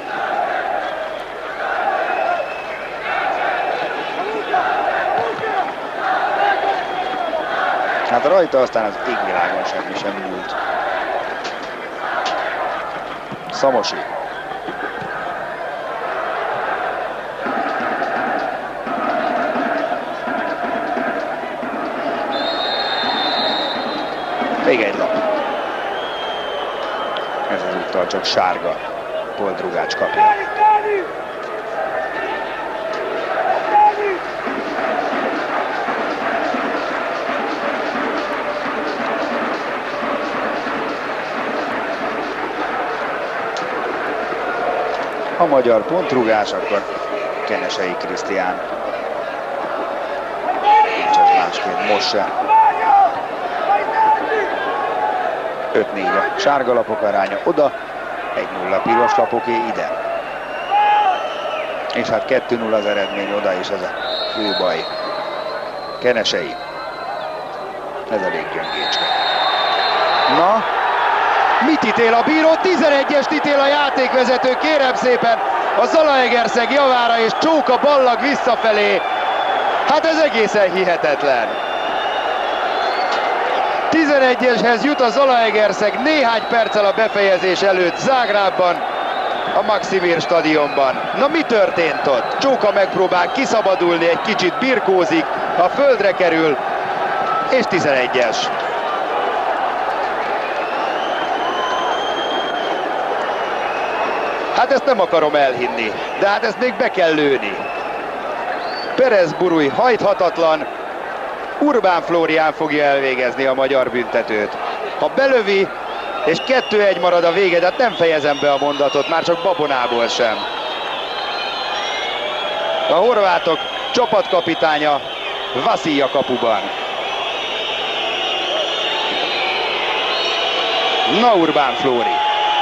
Hát rajta aztán az égvilágon semmi sem múlt. Szamosi. Még egy lap. Ezúttal csak sárga. Boldrugács kapja. Ha magyar pontrugás, akkor Kenesei Krisztián. Nincs ez másként most se. öt négy a sárga lapok aránya oda, egy nulla piros lapoké ide. És hát kettő nulla az eredmény oda, és ez a fő baj. Kenesei. Ez elég gyöngécske. Na, mit ítél a bíró? tizenegyest ítél a játékvezető, kérem szépen, a Zalaegerszeg javára, és Csóka ballag visszafelé. Hát ez egészen hihetetlen. tizenegyeshez jut a Zalaegerszeg néhány perccel a befejezés előtt Zágrábban. a Maksimir stadionban. Na mi történt ott? Csóka megpróbál kiszabadulni, egy kicsit birkózik, a földre kerül, és tizenegyes. Hát ezt nem akarom elhinni, de hát ezt még be kell lőni. Perez Buruj hajthatatlan, Urbán Flórián fogja elvégezni a magyar büntetőt. Ha belövi, és kettő egy marad a vége, de hát nem fejezem be a mondatot, már csak babonából sem. A horvátok csapatkapitánya Vasilij a kapuban. Na Urbán Flóri.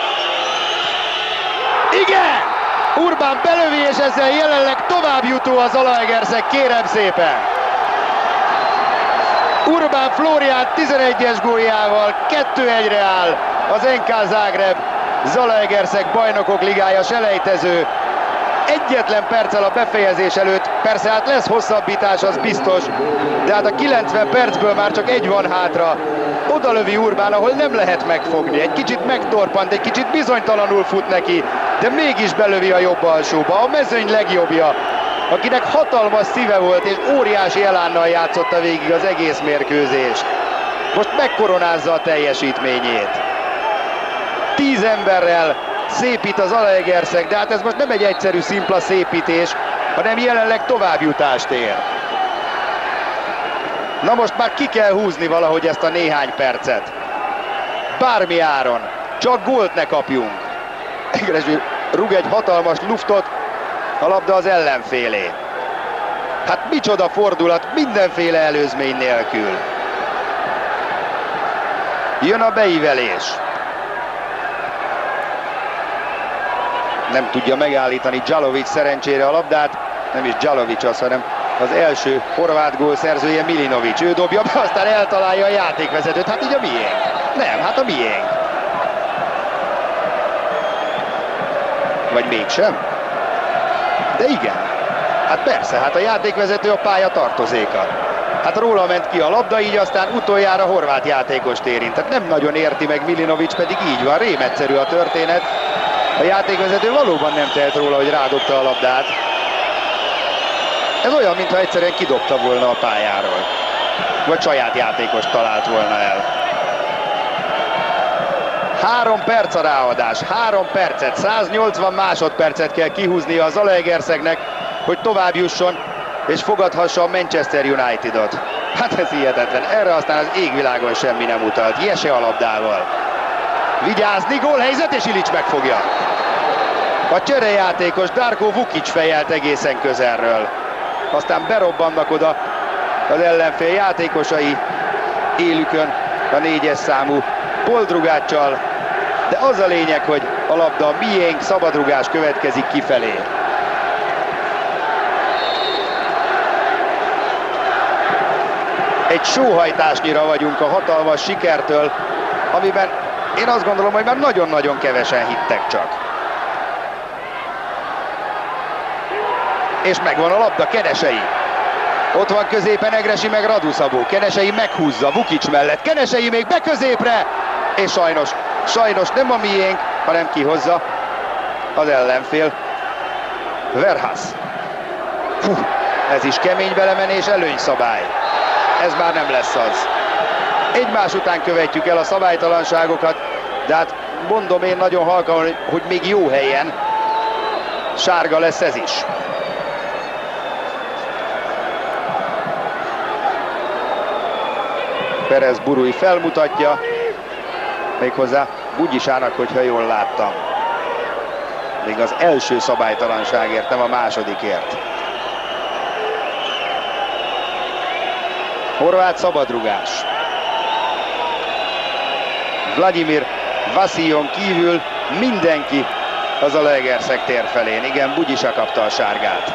Igen! Urbán belövi, és ezzel jelenleg tovább jutó az Zalaegerszeg, kérem szépen. Urbán Flórián tizenegyes góljával kettő egyre áll az en ká Zágráb Zalaegerszeg bajnokok ligája selejtező. Egyetlen perccel a befejezés előtt, persze hát lesz hosszabbítás, az biztos, de hát a kilencven percből már csak egy van hátra. Odalövi Urbán, ahol nem lehet megfogni, egy kicsit megtorpant, egy kicsit bizonytalanul fut neki, de mégis belövi a jobb alsóba, a mezőny legjobbja, akinek hatalmas szíve volt és óriási elánnal játszotta végig az egész mérkőzést. Most megkoronázza a teljesítményét. Tíz emberrel szépít az Zalaegerszeg, de hát ez most nem egy egyszerű szimpla szépítés, hanem jelenleg továbbjutást ér. Na most már ki kell húzni valahogy ezt a néhány percet. Bármi áron, csak gólt ne kapjunk. Egressy rúg egy hatalmas luftot, a labda az ellenfélé. Hát micsoda fordulat, mindenféle előzmény nélkül. Jön a beívelés. Nem tudja megállítani Dzsalovic szerencsére a labdát. Nem is Dzsalovic az, hanem az első horvát gól szerzője Milinovic. Ő dobja be, aztán eltalálja a játékvezetőt. Hát így a miénk. Nem, hát a miénk. Vagy mégsem? De igen. Hát persze, hát a játékvezető a pálya tartozéka. Hát róla ment ki a labda, így aztán utoljára horvát játékost érint. Tehát nem nagyon érti meg Milinovic, pedig így van, rémegyszerű a történet. A játékvezető valóban nem tehet róla, hogy rádobta a labdát. Ez olyan, mintha egyszerűen kidobta volna a pályáról. Vagy saját játékost talált volna el. Három perc a ráadás, három percet, száznyolcvan másodpercet kell kihúznia a Zalaegerszegnek, hogy tovább jusson és fogadhassa a Manchester Unitedot. Hát ez hihetetlen, erre aztán az égvilágon semmi nem utalt. Jesse a labdával. Vigyázni, gólhelyzet, és Ilic megfogja. A cserejátékos Darko Vukic fejelt egészen közelről. Aztán berobbannak oda az ellenfél játékosai élükön a négyes számú Poldrugáccsal, de az a lényeg, hogy a labda miénk, szabadrugás következik kifelé. Egy sóhajtásnyira vagyunk a hatalmas sikertől, amiben én azt gondolom, hogy már nagyon-nagyon kevesen hittek csak. És megvan a labda, Kenesei. Ott van középen Egressy meg Radusabó. Kenesei meghúzza Vukic mellett. Kenesei még be középre, és sajnos, sajnos nem a miénk, hanem kihozza az ellenfél. Verhaas. Hú, ez is kemény belemenés, előnyszabály. Ez már nem lesz az. Egymás után követjük el a szabálytalanságokat, de hát mondom én nagyon halkan, hogy még jó helyen sárga lesz ez is. Perez Buruj felmutatja, méghozzá Bugyisának, hogyha jól láttam. Még az első szabálytalanságért, nem a másodikért. Horvát szabadrugás. Vladimir Vasiljon kívül mindenki az Zalaegerszeg tér felén. Igen, Bugyisa kapta a sárgát.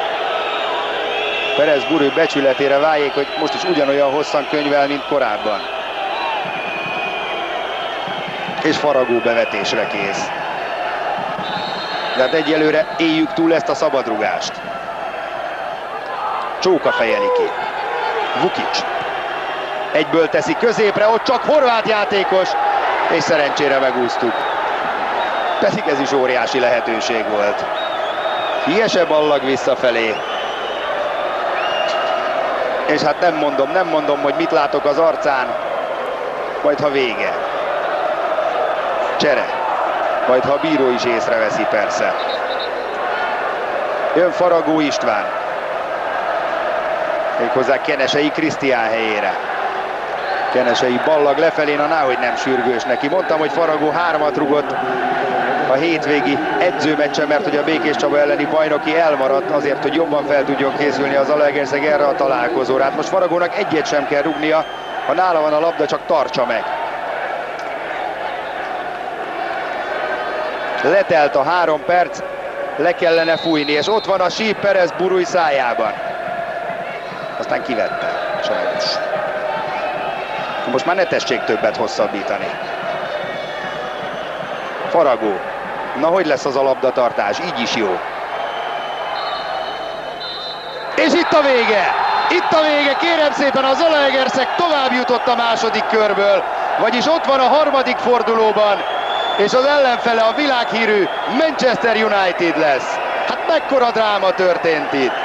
Perez Buruj becsületére váljék, hogy most is ugyanolyan hosszan könyvel, mint korábban. És faragó bevetésre kész. De hát egyelőre éljük túl ezt a szabadrugást. Csóka fejeli ki. Vukic. Egyből teszi középre, ott csak horvát játékos, és szerencsére megúsztuk. Pedig ez is óriási lehetőség volt. Hiese ballag visszafelé. És hát nem mondom, nem mondom, hogy mit látok az arcán. Majd ha vége. Csere. Majd ha a bíró is észreveszi persze. Jön Faragó István. Méghozzá Kenesei Krisztián helyére. Kenesei ballag lefelé, na náhogy nem sürgős neki. Mondtam, hogy Faragó hármat rugott a hétvégi edzőmeccsen, mert hogy a Békés Csaba elleni bajnoki elmaradt azért, hogy jobban fel tudjon készülni az Zalaegerszeg erre a találkozóra. Hát most Faragónak egyet sem kell rugnia, ha nála van a labda, csak tartsa meg. Letelt a három perc, le kellene fújni, és ott van a síp Perez Burúj szájában. Aztán kivette, sajnos. Most már ne tessék többet hosszabbítani. Faragó. Na, hogy lesz az a labdatartás? Így is jó. És itt a vége! Itt a vége, kérem szépen, a Zalaegerszeg tovább jutott a második körből. Vagyis ott van a harmadik fordulóban, és az ellenfele a világhírű Manchester United lesz. Hát mekkora dráma történt itt.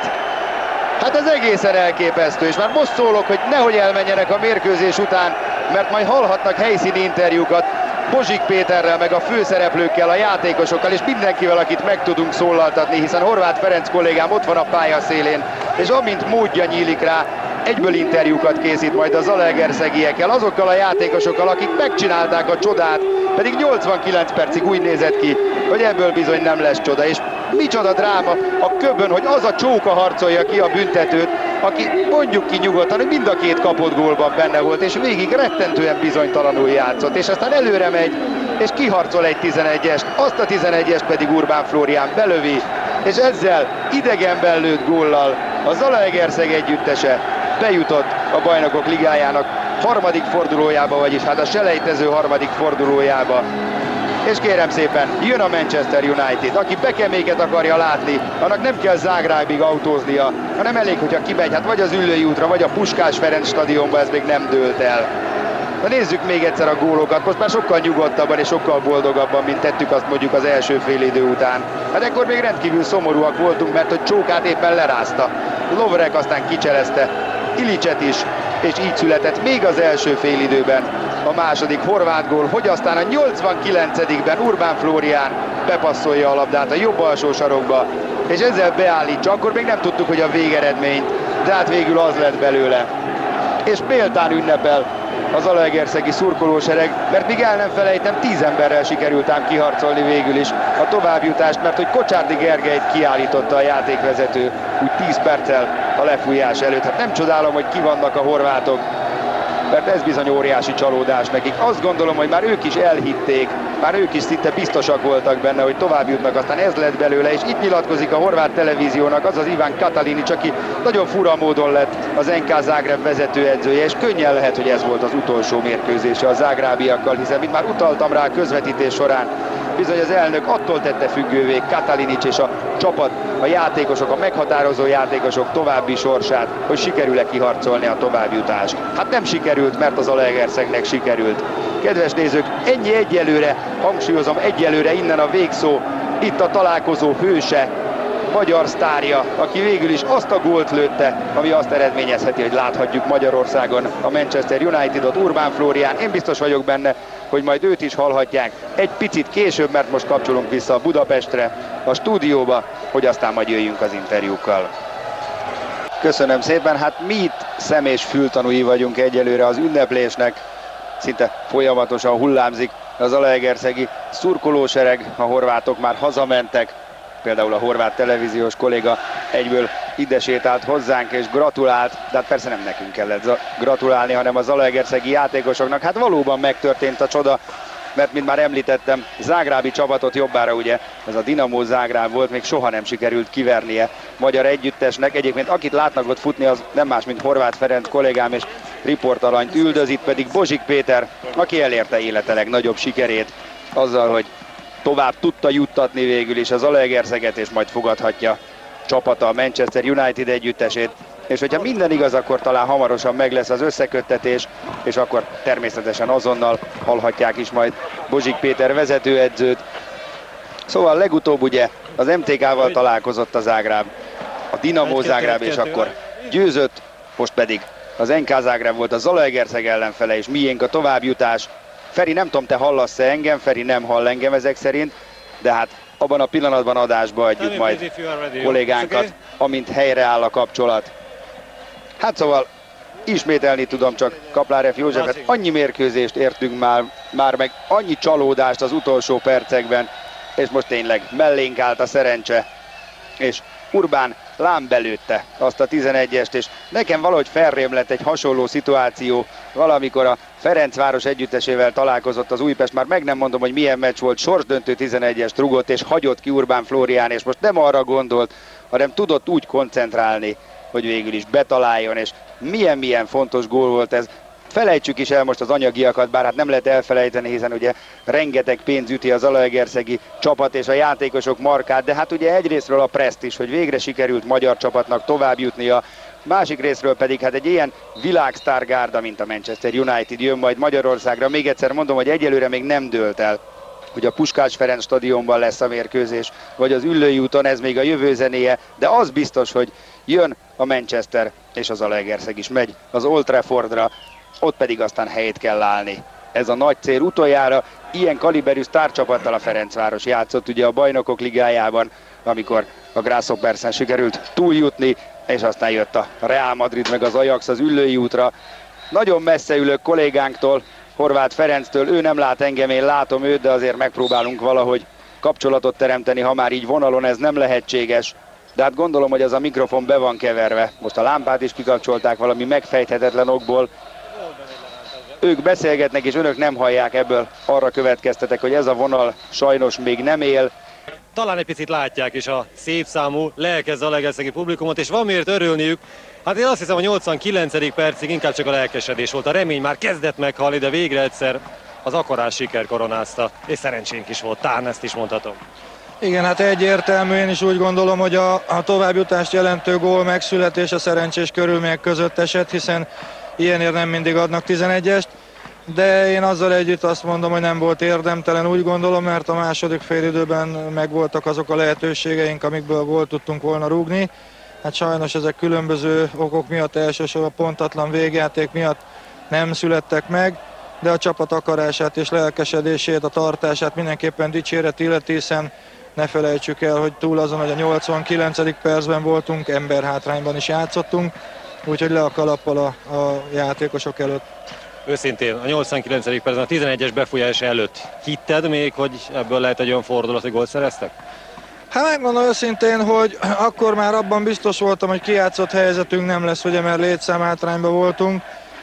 Hát ez egészen elképesztő, és már most szólok, hogy nehogy elmenjenek a mérkőzés után, mert majd hallhatnak helyszíni interjúkat Bozsik Péterrel, meg a főszereplőkkel, a játékosokkal, és mindenkivel, akit meg tudunk szólaltatni, hiszen Horváth Ferenc kollégám ott van a pálya szélén, és amint módja nyílik rá, egyből interjúkat készít majd a zalaegerszegiekkel, azokkal a játékosokkal, akik megcsinálták a csodát, pedig nyolcvankilenc percig úgy nézett ki, hogy ebből bizony nem lesz csoda, és micsoda dráma a köbön, hogy az a csóka harcolja ki a büntetőt, aki mondjuk ki nyugodtan, hogy mind a két kapott gólban benne volt, és végig rettentően bizonytalanul játszott, és aztán előre megy, és kiharcol egy tizenegyest, azt a tizenegyest pedig Urbán Flórián belövi, és ezzel idegenben lőtt góllal a Zalaegerszeg együttese bejutott a Bajnokok Ligájának harmadik fordulójába, vagyis hát a selejtező harmadik fordulójába. És kérem szépen, jön a Manchester United, aki Bekeméket akarja látni, annak nem kell Zágrábig autóznia, hanem elég, hogyha kimegy, hát vagy az Üllői útra, vagy a Puskás Ferenc stadionba, ez még nem dőlt el. Na nézzük még egyszer a gólokat, most már sokkal nyugodtabban és sokkal boldogabban, mint tettük azt mondjuk az első félidő után. Hát ekkor még rendkívül szomorúak voltunk, mert hogy Csókát éppen lerázta. Lovrek aztán kicselezte Ilicset is, és így született még az első félidőben a második horvát gól, hogy aztán a nyolcvankilencedikben Urbán Flórián bepasszolja a labdát a jobb alsó sarokba, és ezzel beállítsa. Akkor még nem tudtuk, hogy a végeredményt, de hát végül az lett belőle. És méltán ünnepel az zalaegerszegi szurkolósereg, mert még el nem felejtem, tíz emberrel sikerült ám kiharcolni végül is a továbbjutást, mert hogy Kocsárdi Gergelyt kiállította a játékvezető úgy tíz perccel a lefújás előtt. Hát nem csodálom, hogy ki vannak a horvátok, mert ez bizony óriási csalódás nekik. Azt gondolom, hogy már ők is elhitték, már ők is szinte biztosak voltak benne, hogy tovább jutnak, aztán ez lett belőle, és itt nyilatkozik a horvát televíziónak az az Iván Katalinic, aki nagyon fura módon lett az en ká Zágráb vezetőedzője, és könnyen lehet, hogy ez volt az utolsó mérkőzése a zágrábiakkal, hiszen mint már utaltam rá a közvetítés során, bizony az elnök attól tette függővé Katalinic és a csapat, a játékosok, a meghatározó játékosok további sorsát, hogy sikerül-e kiharcolni a továbbjutást. Hát nem sikerült, mert az Zalaegerszegnek sikerült. Kedves nézők, ennyi egyelőre, hangsúlyozom, egyelőre innen a végszó, itt a találkozó hőse, magyar sztárja, aki végül is azt a gólt lőtte, ami azt eredményezheti, hogy láthatjuk Magyarországon a Manchester Unitedot, Urbán Flórián. Én biztos vagyok benne, hogy majd őt is hallhatják egy picit később, mert most kapcsolunk vissza a Budapestre, a stúdióba, hogy aztán majd jöjjünk az interjúkkal. Köszönöm szépen, hát mi itt szem- és fültanúi vagyunk egyelőre az ünneplésnek, szinte folyamatosan hullámzik az zalaegerszegi szurkolósereg, a horvátok már hazamentek, például a horvát televíziós kolléga egyből ide sétált hozzánk és gratulált, de hát persze nem nekünk kellett gratulálni, hanem a zalaegerszegi játékosoknak. Hát valóban megtörtént a csoda, mert mint már említettem, zágrábi csapatot jobbára ugye, ez a Dinamo Zágráb volt, még soha nem sikerült kivernie magyar együttesnek. Egyébként akit látnak ott futni, az nem más, mint Horváth Ferenc kollégám és riportalanyt üldöz, itt pedig Bozsik Péter, aki elérte élete legnagyobb sikerét azzal, hogy tovább tudta juttatni végül is az Zalaegerszeget, és majd fogadhatja csapata a Manchester United együttesét. És hogyha minden igaz, akkor talán hamarosan meg lesz az összeköttetés, és akkor természetesen azonnal hallhatják is majd Bozsik Péter vezetőedzőt. Szóval legutóbb ugye az em té ká-val találkozott a Zágráb, a Dinamo Zágráb, és akkor győzött, most pedig az en ká Zágráb volt a Zalaegerszeg ellenfele, és miénk a továbbjutás. Feri, nem tudom, te hallasz-e engem? Feri nem hall engem ezek szerint, de hát abban a pillanatban adásba adjuk majd kollégánkat, amint helyreáll a kapcsolat. Hát szóval ismételni tudom csak Kaplárev Józsefet, annyi mérkőzést értünk már, már meg, annyi csalódást az utolsó percekben, és most tényleg mellénk állt a szerencse, és Urbán lám belőtte azt a tizenegyest, és nekem valahogy felrém lett egy hasonló szituáció, valamikor a Ferencváros együttesével találkozott az Újpest, már meg nem mondom, hogy milyen meccs volt, sorsdöntő tizenegyest rugott, és hagyott ki Urbán Flórián, és most nem arra gondolt, hanem tudott úgy koncentrálni, hogy végül is betaláljon, és milyen-milyen fontos gól volt ez. Felejtsük is el most az anyagiakat, bár hát nem lehet elfelejteni, hiszen ugye rengeteg pénz üti az zalaegerszegi csapat és a játékosok markát, de hát ugye egyrésztről a preszt is, hogy végre sikerült magyar csapatnak tovább jutnia, másik részről pedig hát egy ilyen világsztárgárda, mint a Manchester United jön majd Magyarországra. Még egyszer mondom, hogy egyelőre még nem dőlt el, hogy a Puskás Ferenc stadionban lesz a mérkőzés, vagy az Üllői úton, ez még a jövő zenéje, de az biztos, hogy jön a Manchester, és az Zalaegerszeg is megy az Old Traffordra, ott pedig aztán helyét kell állni. Ez a nagy cél. Utoljára ilyen kaliberű sztárcsapattal a Ferencváros játszott ugye a Bajnokok Ligájában, amikor a Grasshoppersen sikerült túljutni, és aztán jött a Real Madrid meg az Ajax az Üllői útra. Nagyon messze ülök kollégánktól, Horváth Ferenctől, ő nem lát engem, én látom őt, de azért megpróbálunk valahogy kapcsolatot teremteni, ha már így vonalon ez nem lehetséges. De hát gondolom, hogy az a mikrofon be van keverve. Most a lámpát is kikapcsolták valami megfejthetetlen okból. Ők beszélgetnek, és önök nem hallják, ebből arra következtetek, hogy ez a vonal sajnos még nem él. Talán egy picit látják is a szép számú, lelkes zalaegerszegi publikumot, és van miért örülniük. Hát én azt hiszem, a nyolcvankilencedik percig inkább csak a lelkesedés volt. A remény már kezdett meghalni, de végre egyszer az akarás siker koronázta, és szerencsénk is volt, tán ezt is mondhatom. Igen, hát egyértelmű, én is úgy gondolom, hogy a, a továbbjutást jelentő gól megszületése szerencsés körülmények között esett, hiszen ilyenért nem mindig adnak tizenegyest, de én azzal együtt azt mondom, hogy nem volt érdemtelen, úgy gondolom, mert a második félidőben megvoltak azok a lehetőségeink, amikből gólt tudtunk volna rúgni. Hát sajnos ezek különböző okok miatt, elsősorban pontatlan végjáték miatt nem születtek meg, de a csapat akarását és lelkesedését, a tartását mindenképpen dicséret illeti, hiszen ne felejtsük el, hogy túl azon, hogy a nyolcvankilencedik percben voltunk, emberhátrányban is játszottunk, úgyhogy le a kalappal a, a játékosok előtt. Őszintén, a nyolcvankilencedik percben, a tizenegyes befújása előtt hitted még, hogy ebből lehet egy olyan fordulat, hogy gólt szereztek? Hát megmondom őszintén, hogy akkor már abban biztos voltam, hogy kijátszott helyzetünk nem lesz, ugye, mert létszám hátrányban voltunk,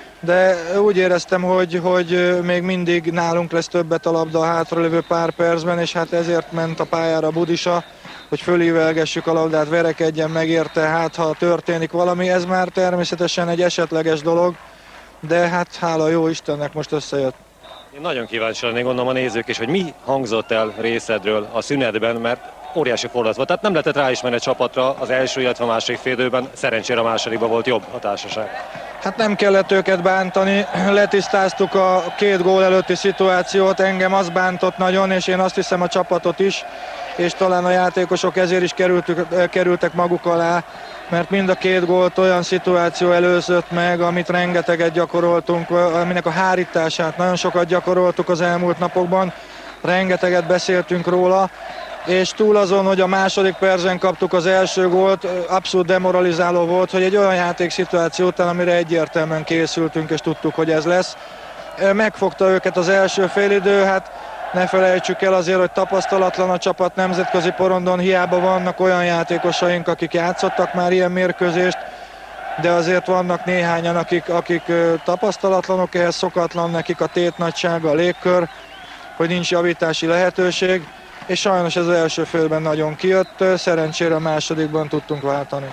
de úgy éreztem, hogy, hogy még mindig nálunk lesz többet a labda a hátralévő pár percben, és hát ezért ment a pályára Budisa, hogy fölívelgessük a labdát, verekedjen meg érte, hát ha történik valami, ez már természetesen egy esetleges dolog, de hát hála jó Istennek most összejött. Én nagyon kíváncsi lennék, gondolom a nézők is, hogy mi hangzott el részedről a szünetben, mert óriási fordulat volt. Tehát nem lehetett ráismerni a csapatra az első, illetve a második félidőben, szerencsére a másodikban volt jobb a társaság. Hát nem kellett őket bántani, letisztáztuk a két gól előtti szituációt, engem az bántott nagyon, és én azt hiszem a csapatot is, és talán a játékosok ezért is kerültük, kerültek maguk alá, mert mind a két gólt olyan szituáció előzött meg, amit rengeteget gyakoroltunk, aminek a hárítását nagyon sokat gyakoroltuk az elmúlt napokban, rengeteget beszéltünk róla, és túl azon, hogy a második percben kaptuk az első gólt, abszolút demoralizáló volt, hogy egy olyan játékszituáció után, amire egyértelműen készültünk, és tudtuk, hogy ez lesz. Megfogta őket az első félidő, hát ne felejtsük el azért, hogy tapasztalatlan a csapat nemzetközi porondon, hiába vannak olyan játékosaink, akik játszottak már ilyen mérkőzést, de azért vannak néhányan, akik, akik tapasztalatlanok, ehhez szokatlan nekik a tétnagysága, a légkör, hogy nincs javítási lehetőség, és sajnos ez az első félben nagyon kijött, szerencsére a másodikban tudtunk váltani.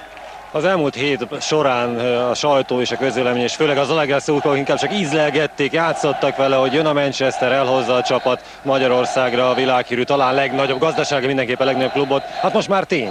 Az elmúlt hét során a sajtó és a közvélemény, és főleg az zalaegerszegek inkább csak ízlelgették, játszottak vele, hogy jön a Manchester, elhozza a csapat Magyarországra a világhírű, talán legnagyobb, gazdasági mindenképpen legnagyobb klubot. Hát most már tény.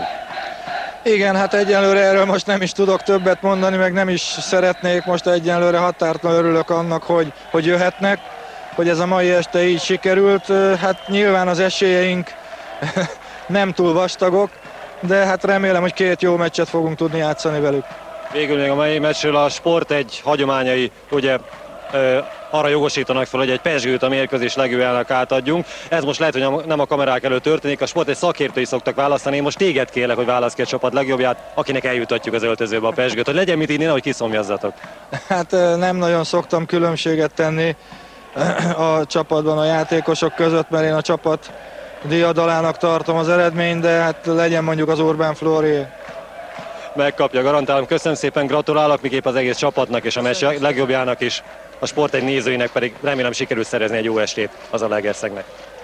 Igen, hát egyenlőre erről most nem is tudok többet mondani, meg nem is szeretnék, most egyenlőre határtalan örülök annak, hogy, hogy jöhetnek, hogy ez a mai este így sikerült. Hát nyilván az esélyeink nem túl vastagok, de hát remélem, hogy két jó meccset fogunk tudni játszani velük. Végül még a mai meccsről a Sport egy hagyományai, ugye ö, arra jogosítanak fel, hogy egy pezsgőt a mérkőzés legjobbjának átadjunk. Ez most lehet, hogy nem a kamerák előtt történik, a Sport egy szakértői szoktak választani, én most téged kérlek, hogy válasz ki a csapat legjobbját, akinek eljutatjuk az öltözőbe a pezsgőt, hogy legyen mit inni, nehogy kiszomjazzatok. Hát nem nagyon szoktam különbséget tenni a csapatban a játékosok között, mert én a csapat diadalának tartom az eredményt, de hát legyen mondjuk az Urbán Flórié. Megkapja, garantálom. Köszönöm szépen, gratulálok miképp az egész csapatnak és a meccs legjobbjának is. A Sport egy nézőinek pedig remélem sikerül szerezni egy jó estét az Zalaegerszegnek.